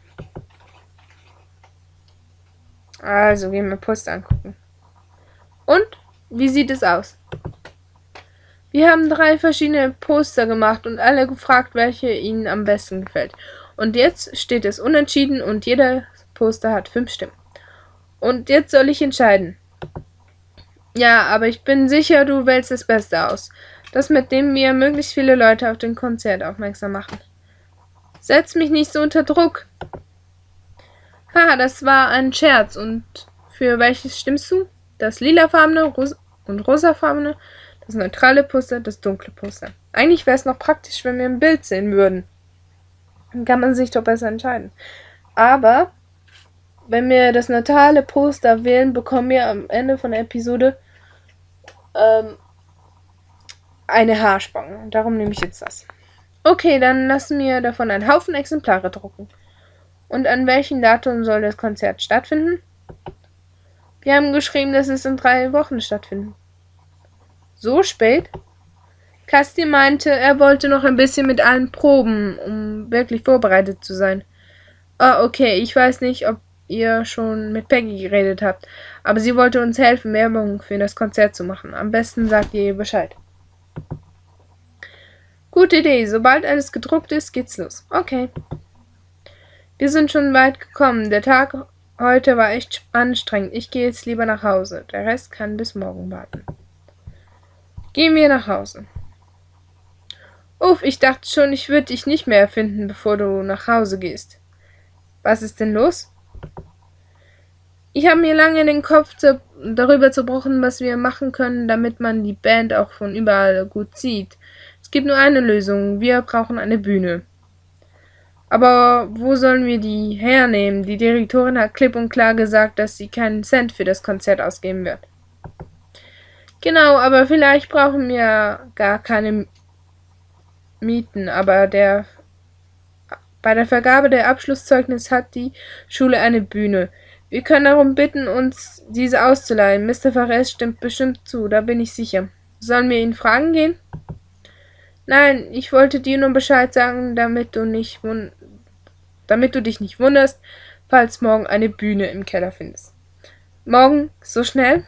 Also, gehen wir Poster angucken. Und? Wie sieht es aus? Wir haben drei verschiedene Poster gemacht und alle gefragt, welche ihnen am besten gefällt. Und jetzt steht es unentschieden und jeder Poster hat fünf Stimmen. Und jetzt soll ich entscheiden. Ja, aber ich bin sicher, du wählst das Beste aus. Das, mit dem wir möglichst viele Leute auf den Konzert aufmerksam machen. Setz mich nicht so unter Druck. Haha, das war ein Scherz. Und für welches stimmst du? Das lilafarbene ros und rosafarbene, das neutrale Poster, das dunkle Poster. Eigentlich wäre es noch praktisch, wenn wir ein Bild sehen würden. Dann kann man sich doch besser entscheiden. Aber wenn wir das neutrale Poster wählen, bekommen wir am Ende von der Episode ähm, eine Haarspange. Darum nehme ich jetzt das. Okay, dann lassen wir davon einen Haufen Exemplare drucken. Und an welchem Datum soll das Konzert stattfinden? Wir haben geschrieben, dass es in drei Wochen stattfindet. So spät? Casti meinte, er wollte noch ein bisschen mit allen proben, um wirklich vorbereitet zu sein. Ah, okay, ich weiß nicht, ob ihr schon mit Peggy geredet habt, aber sie wollte uns helfen, Werbung für das Konzert zu machen. Am besten sagt ihr ihr Bescheid. Gute Idee, sobald alles gedruckt ist, geht's los. Okay. Wir sind schon weit gekommen. Der Tag heute war echt anstrengend. Ich gehe jetzt lieber nach Hause. Der Rest kann bis morgen warten. Gehen wir nach Hause. Uff, ich dachte schon, ich würde dich nicht mehr finden, bevor du nach Hause gehst. Was ist denn los? Ich habe mir lange den Kopf zer- darüber zerbrochen, was wir machen können, damit man die Band auch von überall gut sieht. Es gibt nur eine Lösung. Wir brauchen eine Bühne. Aber wo sollen wir die hernehmen? Die Direktorin hat klipp und klar gesagt, dass sie keinen Cent für das Konzert ausgeben wird. Genau, aber vielleicht brauchen wir gar keine Mieten, aber der bei der Vergabe der Abschlusszeugnis hat die Schule eine Bühne. Wir können darum bitten, uns diese auszuleihen. Mister Fares stimmt bestimmt zu, da bin ich sicher. Sollen wir ihn fragen gehen? Nein, ich wollte dir nur Bescheid sagen, damit du nicht wun damit du dich nicht wunderst, falls morgen eine Bühne im Keller findest. Morgen? So schnell?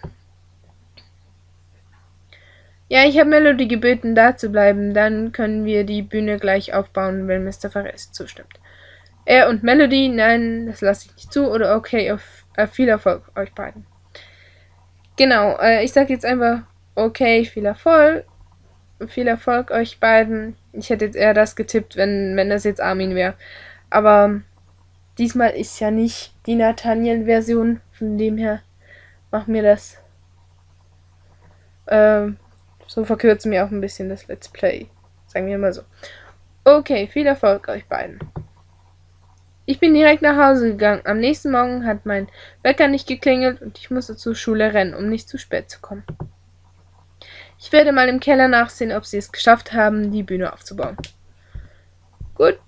Ja, ich habe Melody gebeten, da zu bleiben. Dann können wir die Bühne gleich aufbauen, wenn Mister Fares zustimmt. Er und Melody, nein, das lasse ich nicht zu. Oder okay, auf, auf viel Erfolg euch beiden. Genau, äh, ich sage jetzt einfach, okay, viel Erfolg. Viel Erfolg euch beiden. Ich hätte jetzt eher das getippt, wenn, wenn das jetzt Armin wäre. Aber diesmal ist ja nicht die Nathaniel-Version. Von dem her machen wir das. Ähm, so verkürzen wir auch ein bisschen das Let's Play. Sagen wir mal so. Okay, viel Erfolg euch beiden. Ich bin direkt nach Hause gegangen. Am nächsten Morgen hat mein Wecker nicht geklingelt und ich musste zur Schule rennen, um nicht zu spät zu kommen. Ich werde mal im Keller nachsehen, ob sie es geschafft haben, die Bühne aufzubauen. Gut.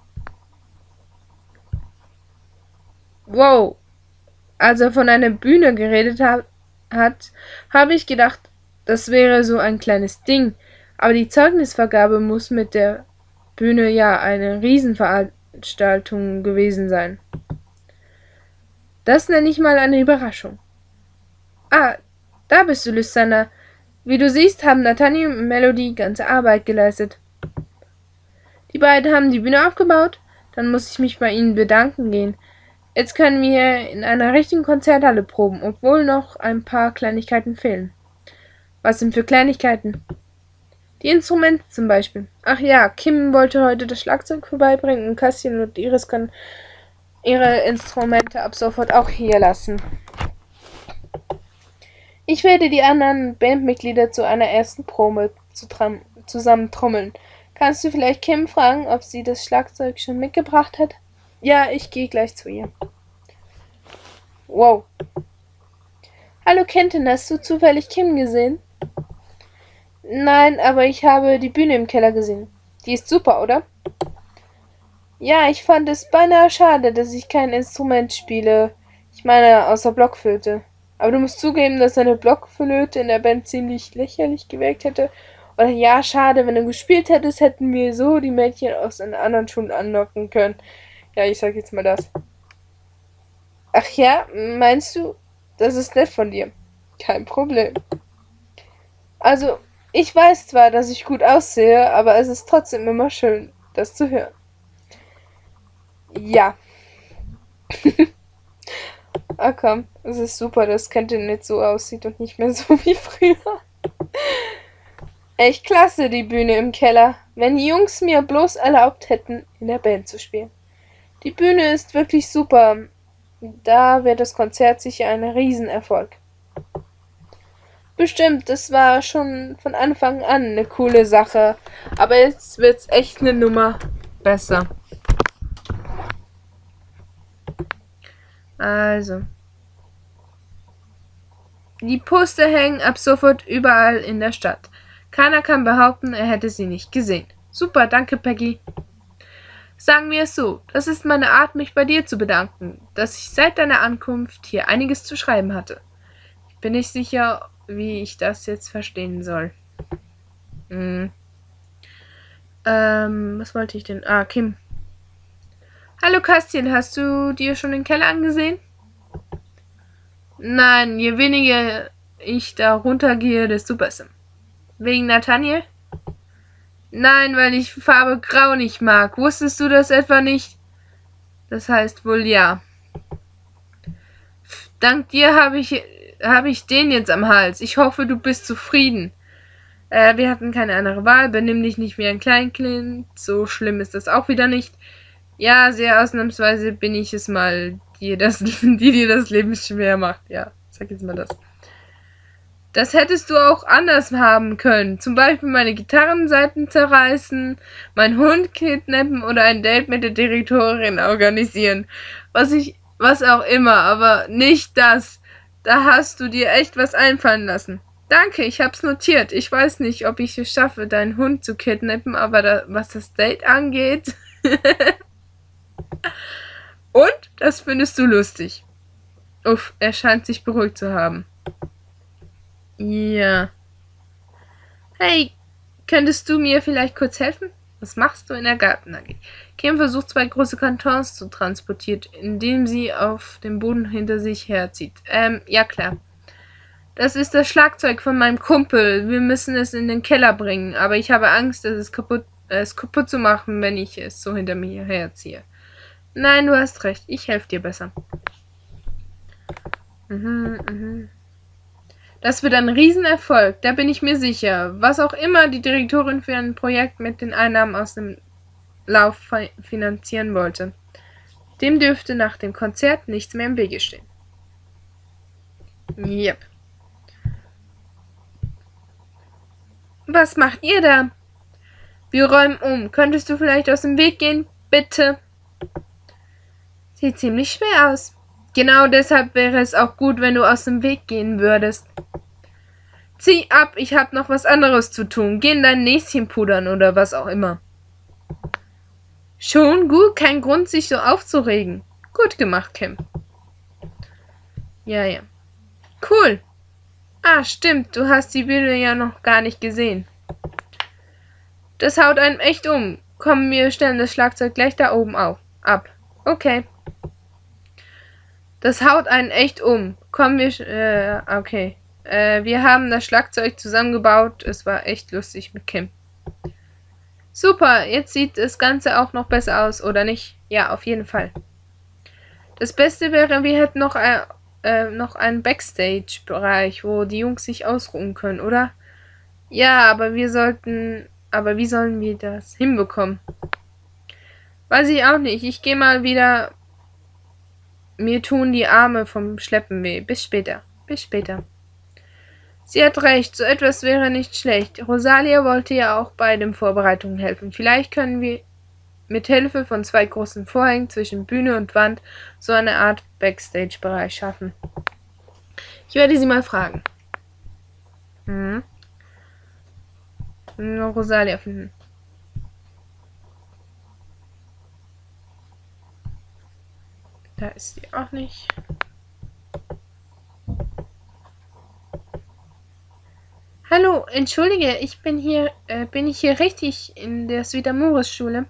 Wow. Als er von einer Bühne geredet hat, hat habe ich gedacht, das wäre so ein kleines Ding. Aber die Zeugnisvergabe muss mit der Bühne ja eine Riesenveranstaltung gewesen sein. Das nenne ich mal eine Überraschung. Ah, da bist du, Lysander. Wie du siehst, haben Nathaniel und Melody ganze Arbeit geleistet. Die beiden haben die Bühne aufgebaut, dann muss ich mich bei ihnen bedanken gehen. Jetzt können wir in einer richtigen Konzerthalle proben, obwohl noch ein paar Kleinigkeiten fehlen. Was sind für Kleinigkeiten? Die Instrumente zum Beispiel. Ach ja, Kim wollte heute das Schlagzeug vorbeibringen und Kassian und Iris können ihre Instrumente ab sofort auch hier lassen. Ich werde die anderen Bandmitglieder zu einer ersten Probe zusammen trommeln. Kannst du vielleicht Kim fragen, ob sie das Schlagzeug schon mitgebracht hat? Ja, ich gehe gleich zu ihr. Wow. Hallo Kenton, hast du zufällig Kim gesehen? Nein, aber ich habe die Bühne im Keller gesehen. Die ist super, oder? Ja, ich fand es beinahe schade, dass ich kein Instrument spiele. Ich meine, außer Blockflöte. Aber du musst zugeben, dass eine Blockflöte in der Band ziemlich lächerlich gewirkt hätte. Oder ja, schade, wenn du gespielt hättest, hätten wir so die Mädchen aus den anderen Schulen anlocken können. Ja, ich sag jetzt mal das. Ach ja, meinst du? Das ist nett von dir. Kein Problem. Also, ich weiß zwar, dass ich gut aussehe, aber es ist trotzdem immer schön, das zu hören. Ja. Ah komm, es ist super, dass Kenton nicht so aussieht und nicht mehr so wie früher. Echt klasse, die Bühne im Keller. Wenn die Jungs mir bloß erlaubt hätten, in der Band zu spielen. Die Bühne ist wirklich super. Da wird das Konzert sicher ein Riesenerfolg. Bestimmt, das war schon von Anfang an eine coole Sache. Aber jetzt wird's echt eine Nummer besser. Also. Die Poster hängen ab sofort überall in der Stadt. Keiner kann behaupten, er hätte sie nicht gesehen. Super, danke, Peggy. Sagen wir es so, das ist meine Art, mich bei dir zu bedanken, dass ich seit deiner Ankunft hier einiges zu schreiben hatte. Ich bin nicht sicher, wie ich das jetzt verstehen soll. Hm. Ähm, was wollte ich denn? Ah, Kim. Hallo, Kastian, hast du dir schon den Keller angesehen? Nein, je weniger ich da runtergehe, desto besser. Wegen Nathaniel? Nein, weil ich Farbe Grau nicht mag. Wusstest du das etwa nicht? Das heißt wohl ja. Dank dir habe ich, hab ich den jetzt am Hals. Ich hoffe, du bist zufrieden. Äh, wir hatten keine andere Wahl. Benimm dich nicht wie ein Kleinkind. So schlimm ist das auch wieder nicht. Ja, sehr ausnahmsweise bin ich es mal, die, das, die dir das Leben schwer macht. Ja, sag jetzt mal das. Das hättest du auch anders haben können. Zum Beispiel meine Gitarrenseiten zerreißen, meinen Hund kidnappen oder ein Date mit der Direktorin organisieren. Was ich, was auch immer, aber nicht das. Da hast du dir echt was einfallen lassen. Danke, ich hab's notiert. Ich weiß nicht, ob ich es schaffe, deinen Hund zu kidnappen, aber da, was das Date angeht... Und? Das findest du lustig. Uff, er scheint sich beruhigt zu haben. Ja. Hey, könntest du mir vielleicht kurz helfen? Was machst du in der Garten-A G? Kim versucht, zwei große Kartons zu transportieren, indem sie auf dem Boden hinter sich herzieht. Ähm, ja klar. Das ist das Schlagzeug von meinem Kumpel. Wir müssen es in den Keller bringen, aber ich habe Angst, dass es kaputt, äh, es kaputt zu machen, wenn ich es so hinter mir herziehe. Nein, du hast recht. Ich helfe dir besser. Mhm, mhm. Das wird ein Riesenerfolg, da bin ich mir sicher. Was auch immer die Direktorin für ein Projekt mit den Einnahmen aus dem Lauf finanzieren wollte. Dem dürfte nach dem Konzert nichts mehr im Wege stehen. Yep. Was macht ihr da? Wir räumen um. Könntest du vielleicht aus dem Weg gehen? Bitte. Sieht ziemlich schwer aus. Genau deshalb wäre es auch gut, wenn du aus dem Weg gehen würdest. Zieh ab, ich hab noch was anderes zu tun. Geh in dein Näschen pudern oder was auch immer. Schon gut, kein Grund, sich so aufzuregen. Gut gemacht, Kim. Ja, ja. Cool. Ah, stimmt, du hast die Bilder ja noch gar nicht gesehen. Das haut einem echt um. Komm, wir stellen das Schlagzeug gleich da oben auf. Ab. Okay. Das haut einen echt um. Komm, wir... Äh, okay. Äh, wir haben das Schlagzeug zusammengebaut. Es war echt lustig mit Kim. Super, jetzt sieht das Ganze auch noch besser aus, oder nicht? Ja, auf jeden Fall. Das Beste wäre, wir hätten noch, ein, äh, noch einen Backstage-Bereich, wo die Jungs sich ausruhen können, oder? Ja, aber wir sollten... Aber wie sollen wir das hinbekommen? Weiß ich auch nicht. Ich gehe mal wieder... Mir tun die Arme vom Schleppen weh. Bis später. Bis später. Sie hat recht, so etwas wäre nicht schlecht. Rosalia wollte ja auch bei den Vorbereitungen helfen. Vielleicht können wir mit Hilfe von zwei großen Vorhängen zwischen Bühne und Wand so eine Art Backstage-Bereich schaffen. Ich werde sie mal fragen. Hm. Rosalia finden. Da ist sie auch nicht. Hallo, entschuldige, ich bin hier, äh, bin ich hier richtig in der Südamoris-Schule?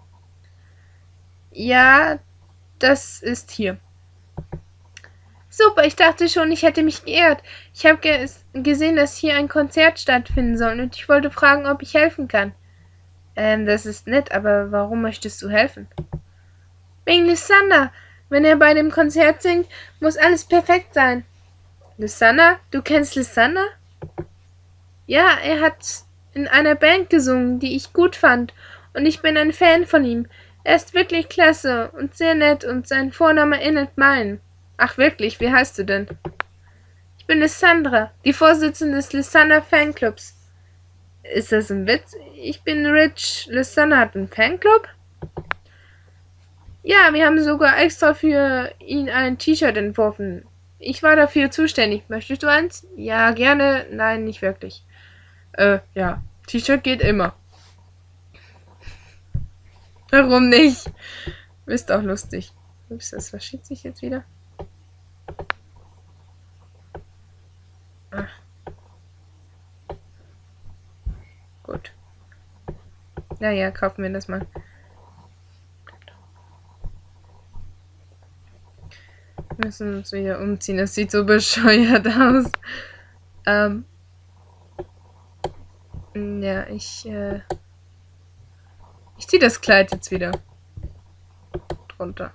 Ja, das ist hier. Super, ich dachte schon, ich hätte mich geirrt. Ich habe ge gesehen, dass hier ein Konzert stattfinden soll und ich wollte fragen, ob ich helfen kann. Ähm, das ist nett, aber warum möchtest du helfen? Wegen Lysander. Wenn er bei dem Konzert singt, muss alles perfekt sein. Lysander? Du kennst Lysander? Ja, er hat in einer Band gesungen, die ich gut fand, und ich bin ein Fan von ihm. Er ist wirklich klasse und sehr nett und sein Vorname erinnert meinen. Ach wirklich, wie heißt du denn? Ich bin Lysandra, die Vorsitzende des Lysander Fanclubs. Ist das ein Witz? Ich bin Rich. Lysander hat einen Fanclub? Ja, wir haben sogar extra für ihn ein T-Shirt entworfen. Ich war dafür zuständig. Möchtest du eins? Ja, gerne. Nein, nicht wirklich. Äh, ja. T-Shirt geht immer. Warum nicht? Ist auch lustig. Ups, das verschiebt sich jetzt wieder. Ach. Gut. Naja, kaufen wir das mal. Wir müssen uns wieder umziehen. Das sieht so bescheuert aus. Ähm. Ja, ich, äh. Ich ziehe das Kleid jetzt wieder drunter.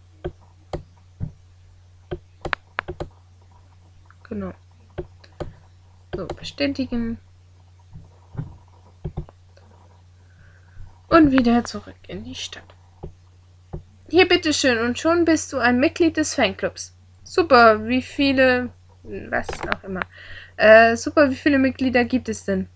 Genau. So, bestätigen. Und wieder zurück in die Stadt. Hier, bitteschön, und schon bist du ein Mitglied des Fanclubs. Super, wie viele... Was auch immer. Äh, super, wie viele Mitglieder gibt es denn?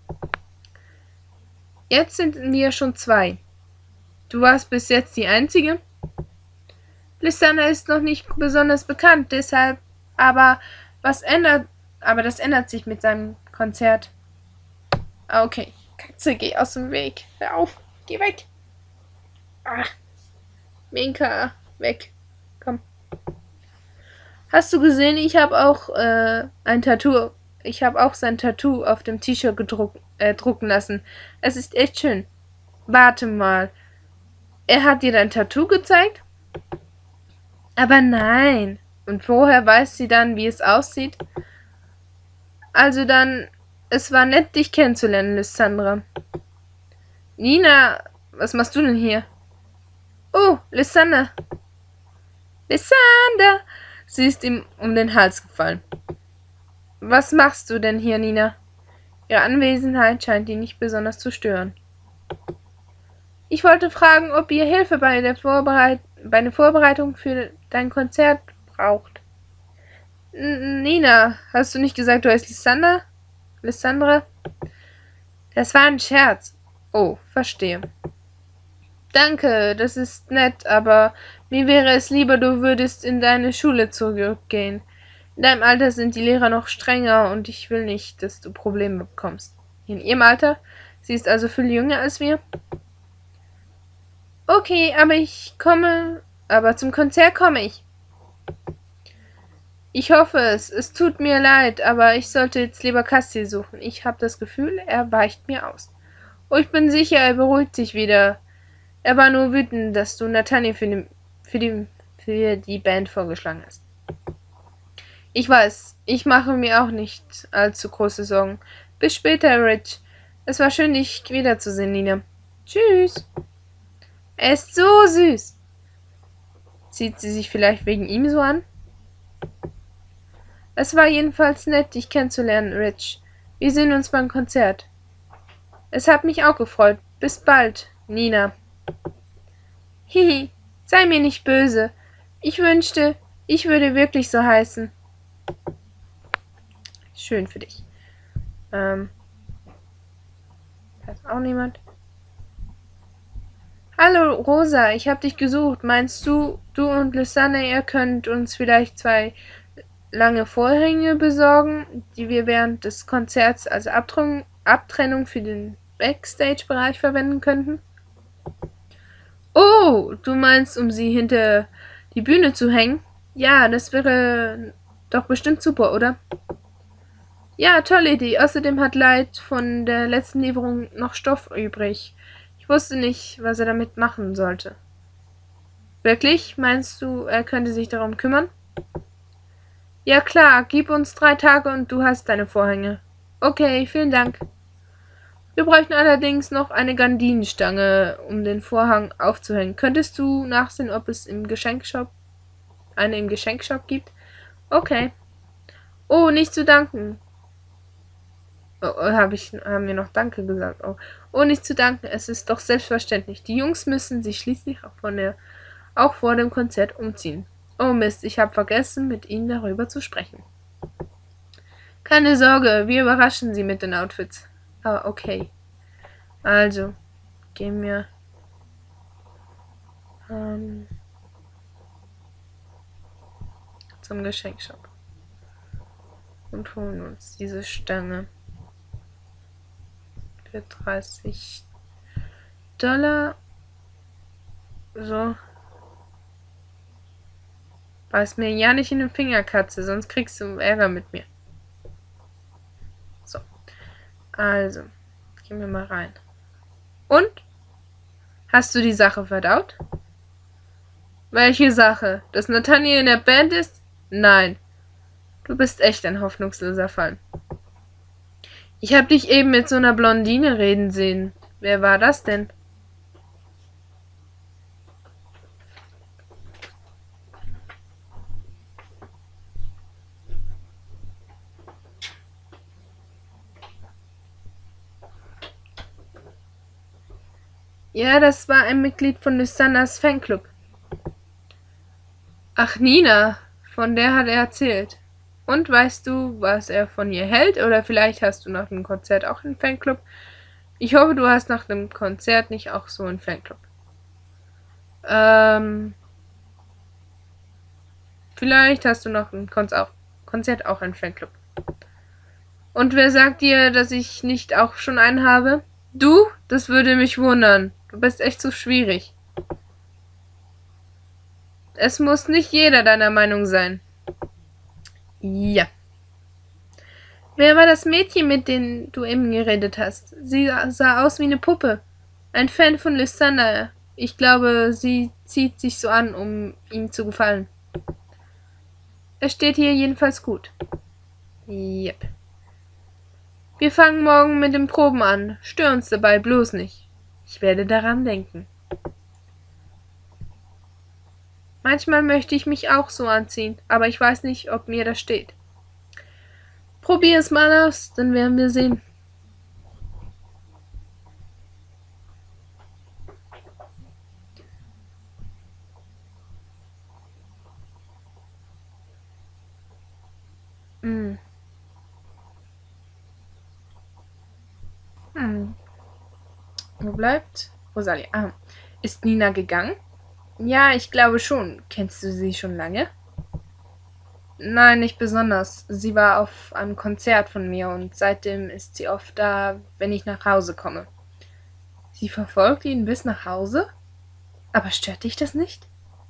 Jetzt sind wir schon zwei. Du warst bis jetzt die Einzige? Lysander ist noch nicht besonders bekannt, deshalb... Aber was ändert... Aber das ändert sich mit seinem Konzert. Okay. Katze, geh aus dem Weg. Hör auf. Geh weg. Ah. Minka, weg. Komm. Hast du gesehen, ich habe auch äh, ein Tattoo. Ich habe auch sein Tattoo auf dem T-Shirt gedruckt, äh, drucken lassen. Es ist echt schön. Warte mal. Er hat dir dein Tattoo gezeigt? Aber nein. Und woher weiß sie dann, wie es aussieht? Also dann, es war nett, dich kennenzulernen, Lysandra. Nina, was machst du denn hier? Oh, Lysander. Lysander! Sie ist ihm um den Hals gefallen. Was machst du denn hier, Nina? Ihre Anwesenheit scheint ihn nicht besonders zu stören. Ich wollte fragen, ob ihr Hilfe bei der, Vorbereit bei der Vorbereitung für dein Konzert braucht. N Nina, hast du nicht gesagt, du heißt Lysander? Lysandra? Das war ein Scherz. Oh, verstehe. Danke, das ist nett, aber mir wäre es lieber, du würdest in deine Schule zurückgehen. In deinem Alter sind die Lehrer noch strenger und ich will nicht, dass du Probleme bekommst. In ihrem Alter? Sie ist also viel jünger als wir? Okay, aber ich komme, aber zum Konzert komme ich. Ich hoffe es. Es tut mir leid, aber ich sollte jetzt lieber Castiel suchen. Ich habe das Gefühl, er weicht mir aus. Oh, ich bin sicher, er beruhigt sich wieder. Er war nur wütend, dass du Nathaniel für die, für die, für die Band vorgeschlagen hast. Ich weiß, ich mache mir auch nicht allzu große Sorgen. Bis später, Rich. Es war schön, dich wiederzusehen, Nina. Tschüss. Er ist so süß. Zieht sie sich vielleicht wegen ihm so an? Es war jedenfalls nett, dich kennenzulernen, Rich. Wir sehen uns beim Konzert. Es hat mich auch gefreut. Bis bald, Nina. Hihi, sei mir nicht böse. Ich wünschte, ich würde wirklich so heißen. Schön für dich. Ähm, da ist auch niemand. Hallo, Rosa, ich hab dich gesucht. Meinst du, du und Lysanne, ihr könnt uns vielleicht zwei lange Vorhänge besorgen, die wir während des Konzerts als Abtrennung, Abtrennung für den Backstage-Bereich verwenden könnten? Oh, du meinst, um sie hinter die Bühne zu hängen? Ja, das wäre doch bestimmt super, oder? Ja, tolle Idee. Außerdem hat Light von der letzten Lieferung noch Stoff übrig. Ich wusste nicht, was er damit machen sollte. Wirklich? Meinst du, er könnte sich darum kümmern? Ja klar, gib uns drei Tage und du hast deine Vorhänge. Okay, vielen Dank. Wir bräuchten allerdings noch eine Gardinenstange, um den Vorhang aufzuhängen. Könntest du nachsehen, ob es im Geschenkshop eine im Geschenkshop gibt? Okay. Oh, nicht zu danken. Oh, habe ich, haben wir noch Danke gesagt? Oh. oh, nicht zu danken. Es ist doch selbstverständlich. Die Jungs müssen sich schließlich auch, von der, auch vor dem Konzert umziehen. Oh Mist, ich habe vergessen, mit ihnen darüber zu sprechen. Keine Sorge, wir überraschen sie mit den Outfits. Ah, okay. Also, gehen wir ähm, zum Geschenkshop und holen uns diese Stange für dreißig Dollar. So. Beiß mir ja nicht in den Finger, Katze, sonst kriegst du Ärger mit mir. So. Also, gehen wir mal rein. Und? Hast du die Sache verdaut? Welche Sache? Dass Nathaniel in der Band ist? Nein. Du bist echt ein hoffnungsloser Fall. Ich hab dich eben mit so einer Blondine reden sehen. Wer war das denn? Ja, das war ein Mitglied von Lysannas Fanclub. Ach, Nina, von der hat er erzählt. Und weißt du, was er von ihr hält? Oder vielleicht hast du nach dem Konzert auch einen Fanclub? Ich hoffe, du hast nach dem Konzert nicht auch so einen Fanclub. Ähm, vielleicht hast du nach dem Konzert auch einen Fanclub. Und wer sagt dir, dass ich nicht auch schon einen habe? Du? Das würde mich wundern. Du bist echt so schwierig. Es muss nicht jeder deiner Meinung sein. Ja. Wer war das Mädchen, mit dem du eben geredet hast? Sie sah aus wie eine Puppe. Ein Fan von Lysander. Ich glaube, sie zieht sich so an, um ihm zu gefallen. Es steht hier jedenfalls gut. Yep. Wir fangen morgen mit den Proben an. Stör uns dabei bloß nicht. Ich werde daran denken. Manchmal möchte ich mich auch so anziehen, aber ich weiß nicht, ob mir das steht. Probier es mal aus, dann werden wir sehen. Hm. Hm. Wo bleibt Rosalia? Ah. Ist Nina gegangen? Ja, ich glaube schon. Kennst du sie schon lange? Nein, nicht besonders. Sie war auf einem Konzert von mir und seitdem ist sie oft da, wenn ich nach Hause komme. Sie verfolgt ihn bis nach Hause? Aber stört dich das nicht?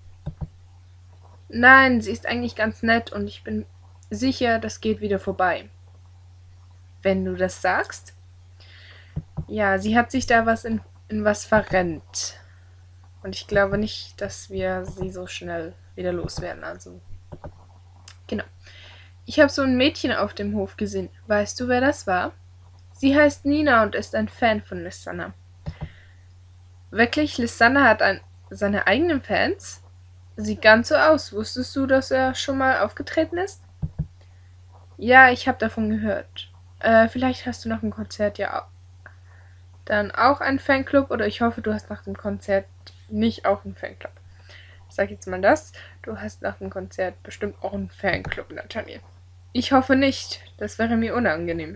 Nein, sie ist eigentlich ganz nett und ich bin sicher, das geht wieder vorbei. Wenn du das sagst? Ja, sie hat sich da was in, in was verrennt. Und ich glaube nicht, dass wir sie so schnell wieder loswerden. Also, genau. Ich habe so ein Mädchen auf dem Hof gesehen. Weißt du, wer das war? Sie heißt Nina und ist ein Fan von Lisanna. Wirklich, Lisanna hat ein, seine eigenen Fans? Sieht ganz so aus. Wusstest du, dass er schon mal aufgetreten ist? Ja, ich habe davon gehört. Äh, vielleicht hast du nach dem Konzert ja au- dann auch einen Fanclub oder ich hoffe, du hast nach dem Konzert nicht auch einen Fanclub. Ich sag jetzt mal das. Du hast nach dem Konzert bestimmt auch einen Fanclub, Nathaniel. Ich hoffe nicht. Das wäre mir unangenehm.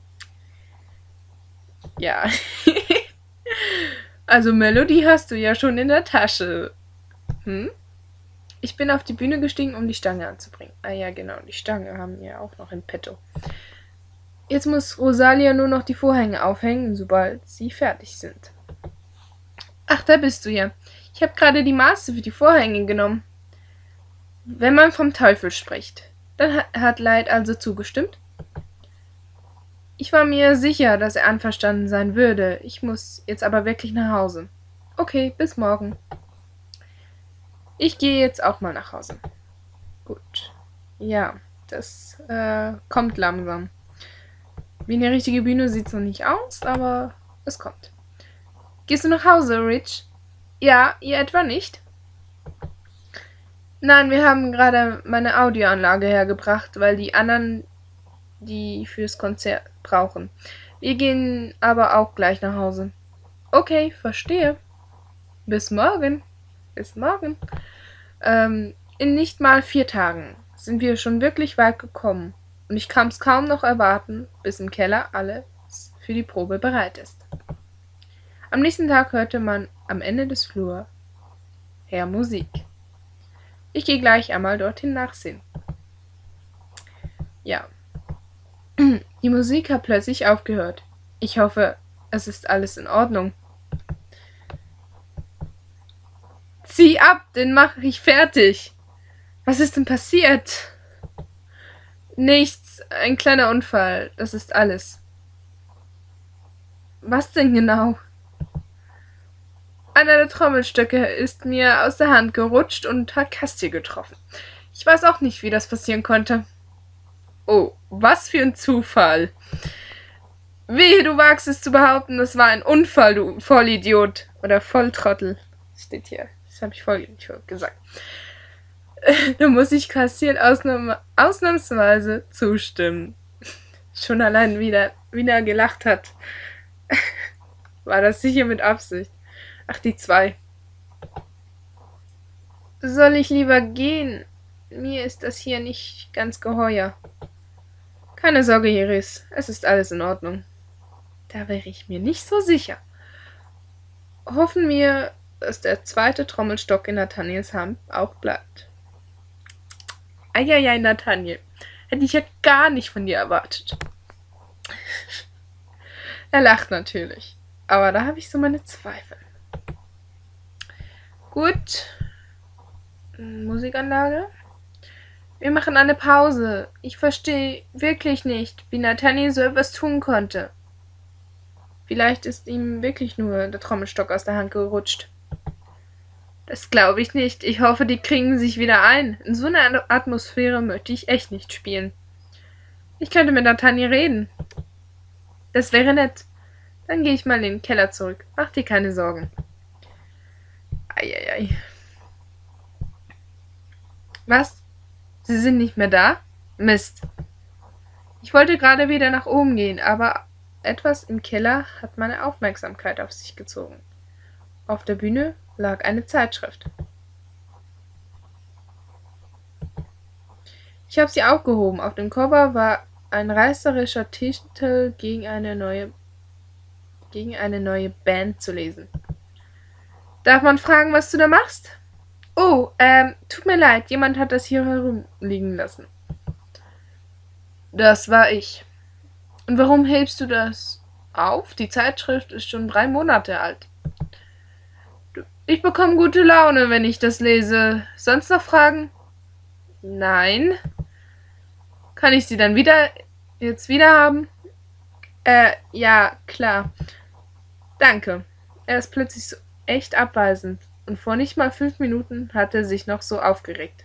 Ja. Also Melodie hast du ja schon in der Tasche. Hm? Ich bin auf die Bühne gestiegen, um die Stange anzubringen. Ah ja, genau, die Stange haben wir auch noch in petto. Jetzt muss Rosalia nur noch die Vorhänge aufhängen, sobald sie fertig sind. Ach, da bist du ja. Ich habe gerade die Maße für die Vorhänge genommen. Wenn man vom Teufel spricht, dann ha- hat Leid also zugestimmt? Ich war mir sicher, dass er einverstanden sein würde. Ich muss jetzt aber wirklich nach Hause. Okay, bis morgen. Ich gehe jetzt auch mal nach Hause. Gut. Ja, das äh, kommt langsam. Wie eine richtige Bühne sieht es noch nicht aus, aber es kommt. Gehst du nach Hause, Rich? Ja, ihr etwa nicht? Nein, wir haben gerade meine Audioanlage hergebracht, weil die anderen die fürs Konzert brauchen. Wir gehen aber auch gleich nach Hause. Okay, verstehe. Bis morgen. Bis morgen. Ähm, in nicht mal vier Tagen sind wir schon wirklich weit gekommen und ich kann es kaum noch erwarten, bis im Keller alles für die Probe bereit ist. Am nächsten Tag hörte man am Ende des Flurs her Musik. Ich gehe gleich einmal dorthin nachsehen. Ja, die Musik hat plötzlich aufgehört. Ich hoffe, es ist alles in Ordnung. Zieh ab, den mache ich fertig. Was ist denn passiert? Nichts, ein kleiner Unfall, das ist alles. Was denn genau? Einer der Trommelstöcke ist mir aus der Hand gerutscht und hat Casti getroffen. Ich weiß auch nicht, wie das passieren konnte. Oh, was für ein Zufall. Wehe, du wagst es zu behaupten, das war ein Unfall, du Vollidiot. Oder Volltrottel. Steht hier. Das habe ich voll gesagt. Da muss ich Castiel ausnahms ausnahmsweise zustimmen. Schon allein, wie der, wie er gelacht hat. War das sicher mit Absicht. Ach, die zwei. Soll ich lieber gehen? Mir ist das hier nicht ganz geheuer. Keine Sorge, Iris. Es ist alles in Ordnung. Da wäre ich mir nicht so sicher. Hoffen wir, dass der zweite Trommelstock in Nathaniels Hand auch bleibt. Eieiei, Nathaniel. Hätte ich ja gar nicht von dir erwartet. Er lacht natürlich. Aber da habe ich so meine Zweifel. Gut. Musikanlage. Wir machen eine Pause. Ich verstehe wirklich nicht, wie Nathaniel so etwas tun konnte. Vielleicht ist ihm wirklich nur der Trommelstock aus der Hand gerutscht. Das glaube ich nicht. Ich hoffe, die kriegen sich wieder ein. In so einer Atmosphäre möchte ich echt nicht spielen. Ich könnte mit Nathaniel reden. Das wäre nett. Dann gehe ich mal in den Keller zurück. Mach dir keine Sorgen. Eieiei. Was? Sie sind nicht mehr da? Mist. Ich wollte gerade wieder nach oben gehen, aber etwas im Keller hat meine Aufmerksamkeit auf sich gezogen. Auf der Bühne lag eine Zeitschrift. Ich habe sie aufgehoben. Auf dem Cover war ein reißerischer Titel gegen eine neue, gegen eine neue Band zu lesen. Darf man fragen, was du da machst? Oh, ähm, tut mir leid, jemand hat das hier herumliegen lassen. Das war ich. Und warum hebst du das auf? Die Zeitschrift ist schon drei Monate alt. Ich bekomme gute Laune, wenn ich das lese. Sonst noch Fragen? Nein. Kann ich sie dann wieder jetzt wieder haben? Äh, ja, klar. Danke. Er ist plötzlich so echt abweisend und vor nicht mal fünf Minuten hat er sich noch so aufgeregt.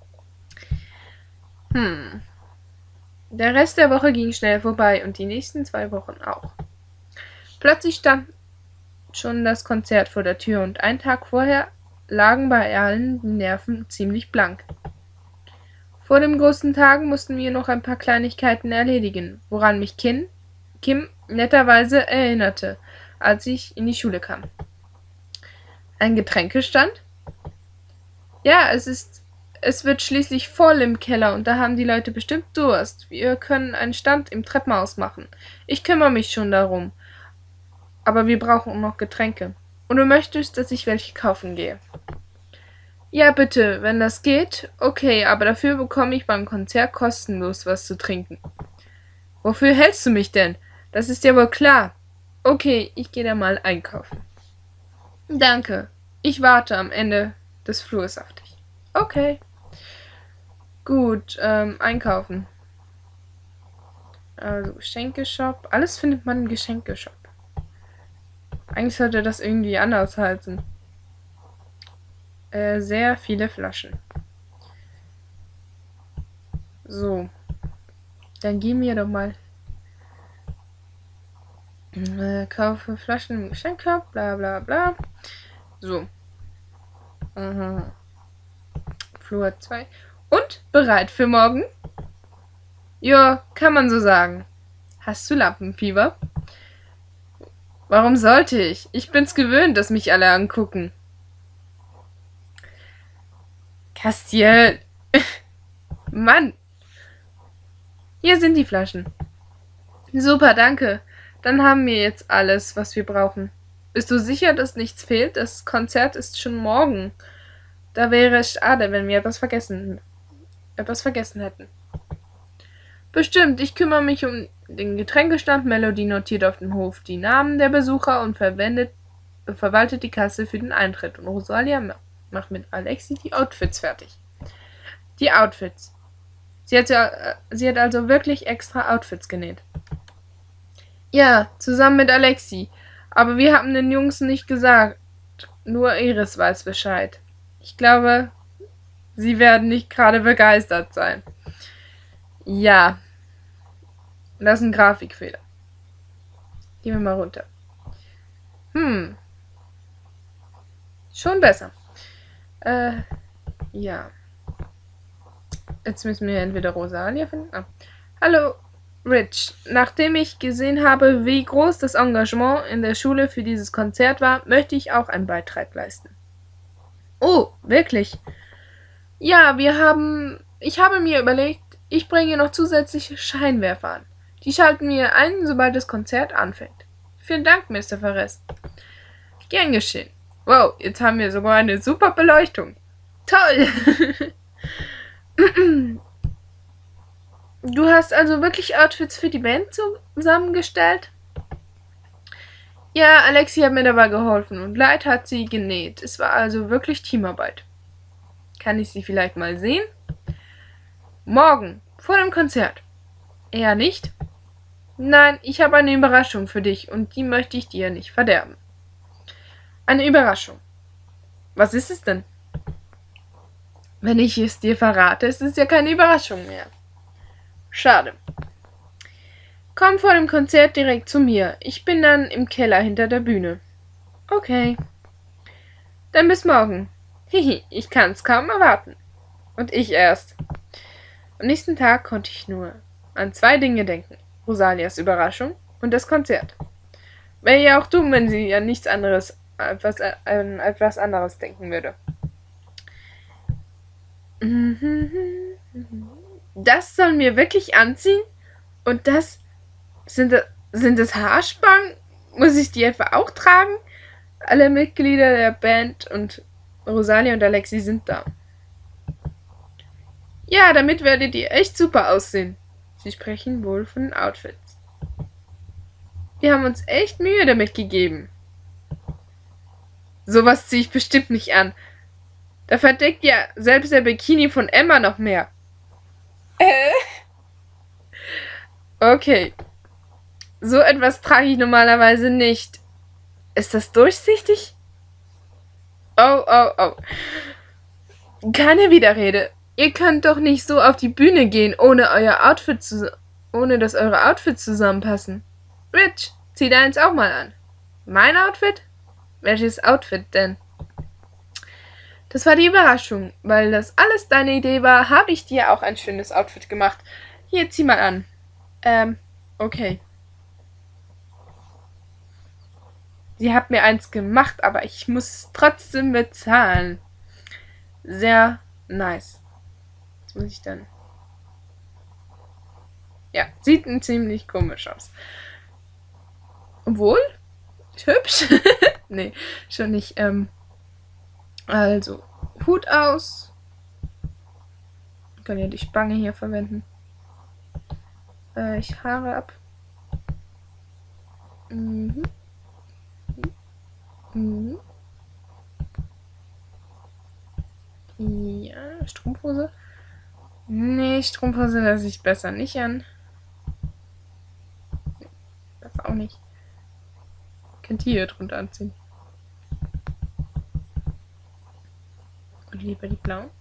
Hm. Der Rest der Woche ging schnell vorbei und die nächsten zwei Wochen auch. Plötzlich stand schon das Konzert vor der Tür und einen Tag vorher lagen bei allen die Nerven ziemlich blank. Vor dem großen Tag mussten wir noch ein paar Kleinigkeiten erledigen, woran mich Kim, Kim netterweise erinnerte, als ich in die Schule kam. Ein Getränkestand? Ja, es ist, es wird schließlich voll im Keller und da haben die Leute bestimmt Durst. Wir können einen Stand im Treppenhaus machen. Ich kümmere mich schon darum. Aber wir brauchen noch Getränke. Und du möchtest, dass ich welche kaufen gehe? Ja, bitte, wenn das geht. Okay, aber dafür bekomme ich beim Konzert kostenlos was zu trinken. Wofür hältst du mich denn? Das ist ja wohl klar. Okay, ich gehe da mal einkaufen. Danke. Ich warte am Ende des Flurs auf dich. Okay. Gut, ähm, einkaufen. Also Geschenkeshop. Alles findet man im Geschenkeshop. Eigentlich sollte das irgendwie anders heißen. Äh, sehr viele Flaschen. So. Dann gehen wir doch mal. Äh, kaufe Flaschen im Geschenkshop, bla bla bla. So. Aha. Flur zwei. Und? Bereit für morgen? Ja, kann man so sagen. Hast du Lampenfieber? Warum sollte ich? Ich bin's gewöhnt, dass mich alle angucken. Castiel. Mann. Hier sind die Flaschen. Super, danke. Dann haben wir jetzt alles, was wir brauchen. Bist du sicher, dass nichts fehlt? Das Konzert ist schon morgen. Da wäre es schade, wenn wir etwas vergessen, etwas vergessen hätten. Bestimmt, ich kümmere mich um den Getränkestand. Melody notiert auf dem Hof die Namen der Besucher und verwendet, verwaltet die Kasse für den Eintritt. Und Rosalia macht mit Alexi die Outfits fertig. Die Outfits. Sie hat, ja, sie hat also wirklich extra Outfits genäht. Ja, zusammen mit Alexi. Aber wir haben den Jungs nicht gesagt. Nur Iris weiß Bescheid. Ich glaube, sie werden nicht gerade begeistert sein. Ja. Das ist ein Grafikfehler. Gehen wir mal runter. Hm. Schon besser. Äh, ja. Jetzt müssen wir entweder Rosalia finden. Ah. Hallo, Rich. Nachdem ich gesehen habe, wie groß das Engagement in der Schule für dieses Konzert war, möchte ich auch einen Beitrag leisten. Oh, wirklich? Ja, wir haben... Ich habe mir überlegt, ich bringe noch zusätzliche Scheinwerfer an. Die schalten wir ein, sobald das Konzert anfängt. Vielen Dank, Mister Ferres. Gern geschehen. Wow, jetzt haben wir sogar eine super Beleuchtung. Toll! Du hast also wirklich Outfits für die Band zusammengestellt? Ja, Alexi hat mir dabei geholfen und Leid hat sie genäht. Es war also wirklich Teamarbeit. Kann ich sie vielleicht mal sehen? Morgen, vor dem Konzert. Eher nicht? Nein, ich habe eine Überraschung für dich und die möchte ich dir nicht verderben. Eine Überraschung. Was ist es denn? Wenn ich es dir verrate, ist es ja keine Überraschung mehr. Schade. Komm vor dem Konzert direkt zu mir. Ich bin dann im Keller hinter der Bühne. Okay. Dann bis morgen. Hihi, ich kann's kaum erwarten. Und ich erst. Am nächsten Tag konnte ich nur an zwei Dinge denken. Rosalias Überraschung und das Konzert. Wäre ja auch dumm, wenn sie an nichts anderes, etwas, an etwas anderes denken würde. Das sollen wir wirklich anziehen? Und das sind, das, sind das Haarspangen? Muss ich die etwa auch tragen? Alle Mitglieder der Band und Rosalia und Alexi sind da. Ja, damit werdet ihr echt super aussehen. Sie sprechen wohl von Outfits. Wir haben uns echt Mühe damit gegeben. Sowas ziehe ich bestimmt nicht an. Da verdeckt ja selbst der Bikini von Emma noch mehr. Äh. Okay. So etwas trage ich normalerweise nicht. Ist das durchsichtig? Oh, oh, oh. Keine Widerrede. Ihr könnt doch nicht so auf die Bühne gehen, ohne euer Outfit zu, ohne dass eure Outfits zusammenpassen. Rich, zieh deins auch mal an. Mein Outfit? Welches Outfit denn? Das war die Überraschung. Weil das alles deine Idee war, habe ich dir auch ein schönes Outfit gemacht. Hier, zieh mal an. Ähm, okay. Sie hat mir eins gemacht, aber ich muss es trotzdem bezahlen. Sehr nice. Was muss ich dann? Ja, sieht ein ziemlich komisch aus. Obwohl, hübsch. Nee, schon nicht. Ähm, also, Hut aus. Ich kann ja die Spange hier verwenden. Äh, ich Haare ab. Mhm. Mhm. Ja, Strumpfhose. Nee, Strumpfhose lasse ich besser nicht an. Das auch nicht. Könnt ihr hier drunter anziehen. Und lieber die blauen.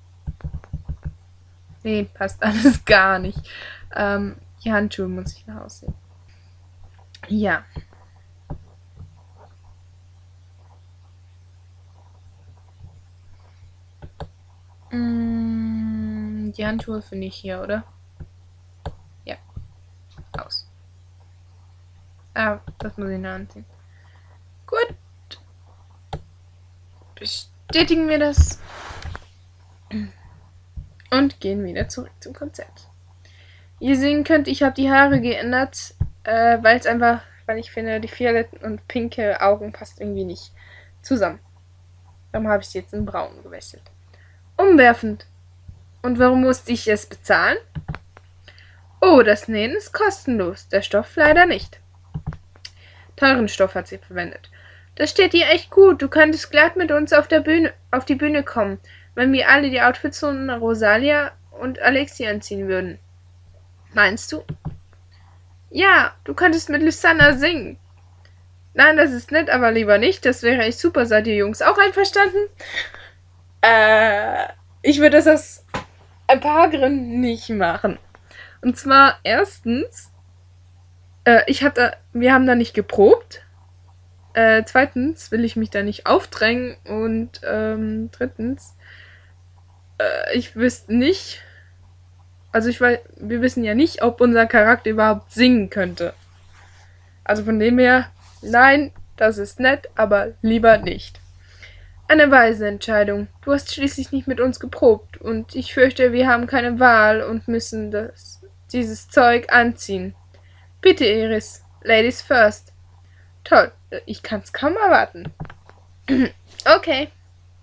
Nee, passt alles gar nicht. Ähm, die Handschuhe muss ich noch aussehen. Ja. Mm, die Handschuhe finde ich hier, oder? Ja. Aus. Ah, das muss ich noch anziehen. Gut. Bestätigen wir das. Und gehen wieder zurück zum Konzert. Ihr sehen könnt, ich habe die Haare geändert, äh, weil es einfach, weil ich finde, die violetten und pinke Augen passt irgendwie nicht zusammen. Darum habe ich sie jetzt in braun gewechselt. Umwerfend. Und warum musste ich es bezahlen? Oh, das Nähen ist kostenlos, der Stoff leider nicht. Teuren Stoff hat sie verwendet. Das steht dir echt gut, du könntest glatt mit uns auf, der Bühne, auf die Bühne kommen, wenn wir alle die Outfits von Rosalia und Alexi anziehen würden. Meinst du? Ja, du könntest mit Lysander singen. Nein, das ist nett, aber lieber nicht, das wäre echt super. Seid ihr Jungs auch einverstanden? Äh, ich würde das aus ein paar Gründen nicht machen. Und zwar erstens, äh, ich hab da, wir haben da nicht geprobt. Äh, zweitens will ich mich da nicht aufdrängen. Und ähm, drittens, äh, ich wüsste nicht, also ich weiß, wir wissen ja nicht, ob unser Charakter überhaupt singen könnte. Also von dem her, nein, das ist nett, aber lieber nicht. Eine weise Entscheidung. Du hast schließlich nicht mit uns geprobt und ich fürchte, wir haben keine Wahl und müssen das, dieses Zeug anziehen. Bitte, Iris. Ladies first. Toll, ich kann's kaum erwarten. Okay.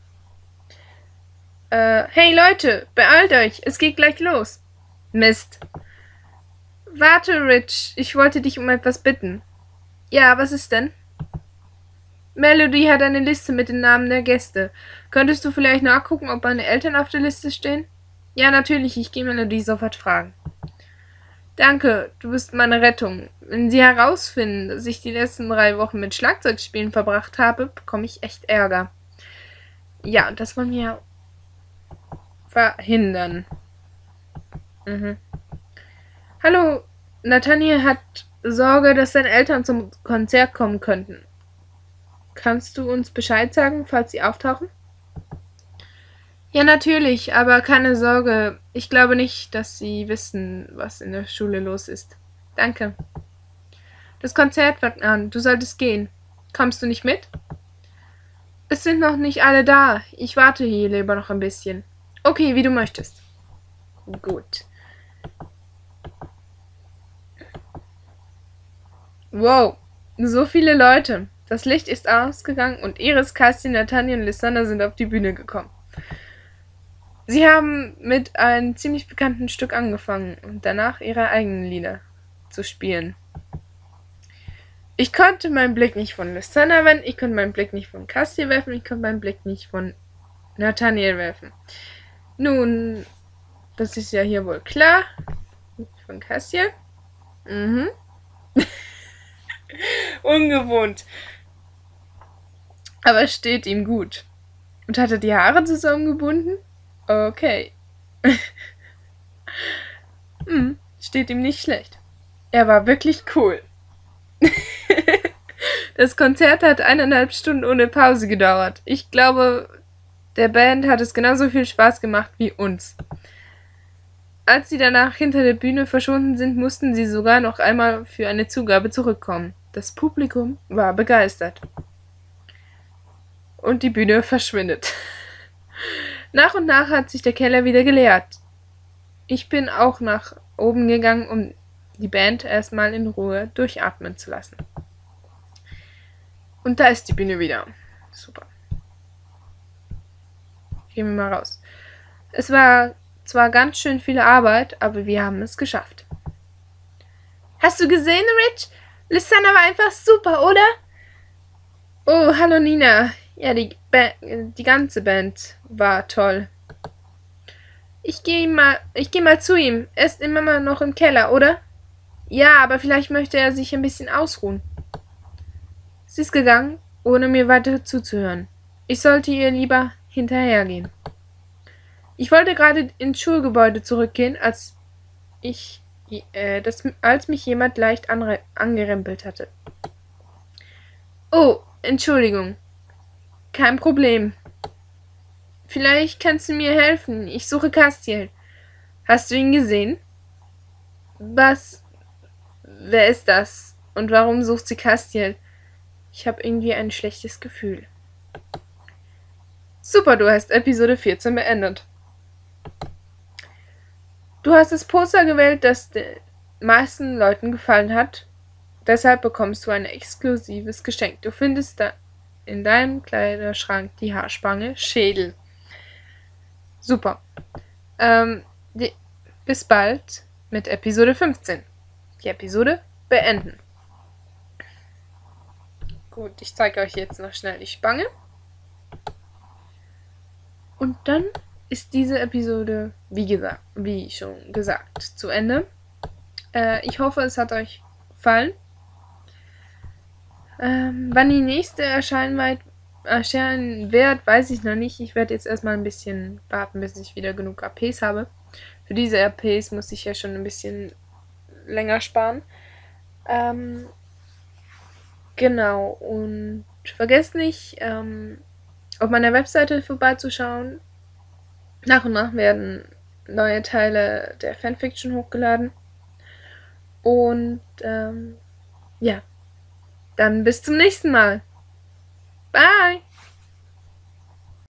Äh, hey Leute, beeilt euch, es geht gleich los. Mist. Warte, Rich, ich wollte dich um etwas bitten. Ja, was ist denn? Melody hat eine Liste mit den Namen der Gäste. Könntest du vielleicht nachgucken, ob meine Eltern auf der Liste stehen? Ja, natürlich, ich gehe Melody sofort fragen. Danke, du bist meine Rettung. Wenn sie herausfinden, dass ich die letzten drei Wochen mit Schlagzeugspielen verbracht habe, bekomme ich echt Ärger. Ja, und das wollen wir verhindern. Mhm. Hallo, Nathaniel hat Sorge, dass seine Eltern zum Konzert kommen könnten. Kannst du uns Bescheid sagen, falls sie auftauchen? Ja, natürlich, aber keine Sorge. Ich glaube nicht, dass sie wissen, was in der Schule los ist. Danke. Das Konzert fängt an. Du solltest gehen. Kommst du nicht mit? Es sind noch nicht alle da. Ich warte hier lieber noch ein bisschen. Okay, wie du möchtest. Gut. Wow, so viele Leute. Das Licht ist ausgegangen und Iris, Kerstin, Nathaniel und Lysander sind auf die Bühne gekommen. Sie haben mit einem ziemlich bekannten Stück angefangen und danach ihre eigenen Lieder zu spielen. Ich konnte meinen Blick nicht von Lysander wenden, ich konnte meinen Blick nicht von Castiel werfen, ich konnte meinen Blick nicht von Nathaniel werfen. Nun, das ist ja hier wohl klar. Von Castiel. Mhm. Ungewohnt. Aber es steht ihm gut. Und hat er die Haare zusammengebunden? Okay. hm, steht ihm nicht schlecht. Er war wirklich cool. Das Konzert hat eineinhalb Stunden ohne Pause gedauert. Ich glaube, der Band hat es genauso viel Spaß gemacht wie uns. Als sie danach hinter der Bühne verschwunden sind, mussten sie sogar noch einmal für eine Zugabe zurückkommen. Das Publikum war begeistert. Und die Bühne verschwindet. Nach und nach hat sich der Keller wieder geleert. Ich bin auch nach oben gegangen, um die Band erstmal in Ruhe durchatmen zu lassen. Und da ist die Bühne wieder. Super. Gehen wir mal raus. Es war zwar ganz schön viel Arbeit, aber wir haben es geschafft. Hast du gesehen, Rich? Lysander war einfach super, oder? Oh, hallo Nina. Ja, die, ba die ganze Band war toll. Ich gehe mal, ich gehe mal zu ihm. Er ist immer noch im Keller, oder? Ja, aber vielleicht möchte er sich ein bisschen ausruhen. Sie ist gegangen, ohne mir weiter zuzuhören. Ich sollte ihr lieber hinterhergehen. Ich wollte gerade ins Schulgebäude zurückgehen, als ich, äh, das, als mich jemand leicht angerempelt hatte. Oh, Entschuldigung. Kein Problem. Vielleicht kannst du mir helfen. Ich suche Castiel. Hast du ihn gesehen? Was? Wer ist das? Und warum sucht sie Castiel? Ich habe irgendwie ein schlechtes Gefühl. Super, du hast Episode vierzehn beendet. Du hast das Poster gewählt, das den meisten Leuten gefallen hat. Deshalb bekommst du ein exklusives Geschenk. Du findest da in deinem Kleiderschrank die Haarspange Schädel. Super. Ähm, die, bis bald mit Episode fünfzehn. Die Episode beenden. Gut, ich zeige euch jetzt noch schnell die Spange. Und dann ist diese Episode, wie gesagt, wie schon gesagt, zu Ende. Äh, ich hoffe, es hat euch gefallen. Ähm, wann die nächste erscheinen, erscheinen wird, weiß ich noch nicht. Ich werde jetzt erstmal ein bisschen warten, bis ich wieder genug A Ps habe. Für diese A Ps muss ich ja schon ein bisschen länger sparen. Ähm, genau, und vergesst nicht, ähm, auf meiner Webseite vorbeizuschauen. Nach und nach werden neue Teile der Fanfiction hochgeladen. Und ähm, ja, dann bis zum nächsten Mal. Bye!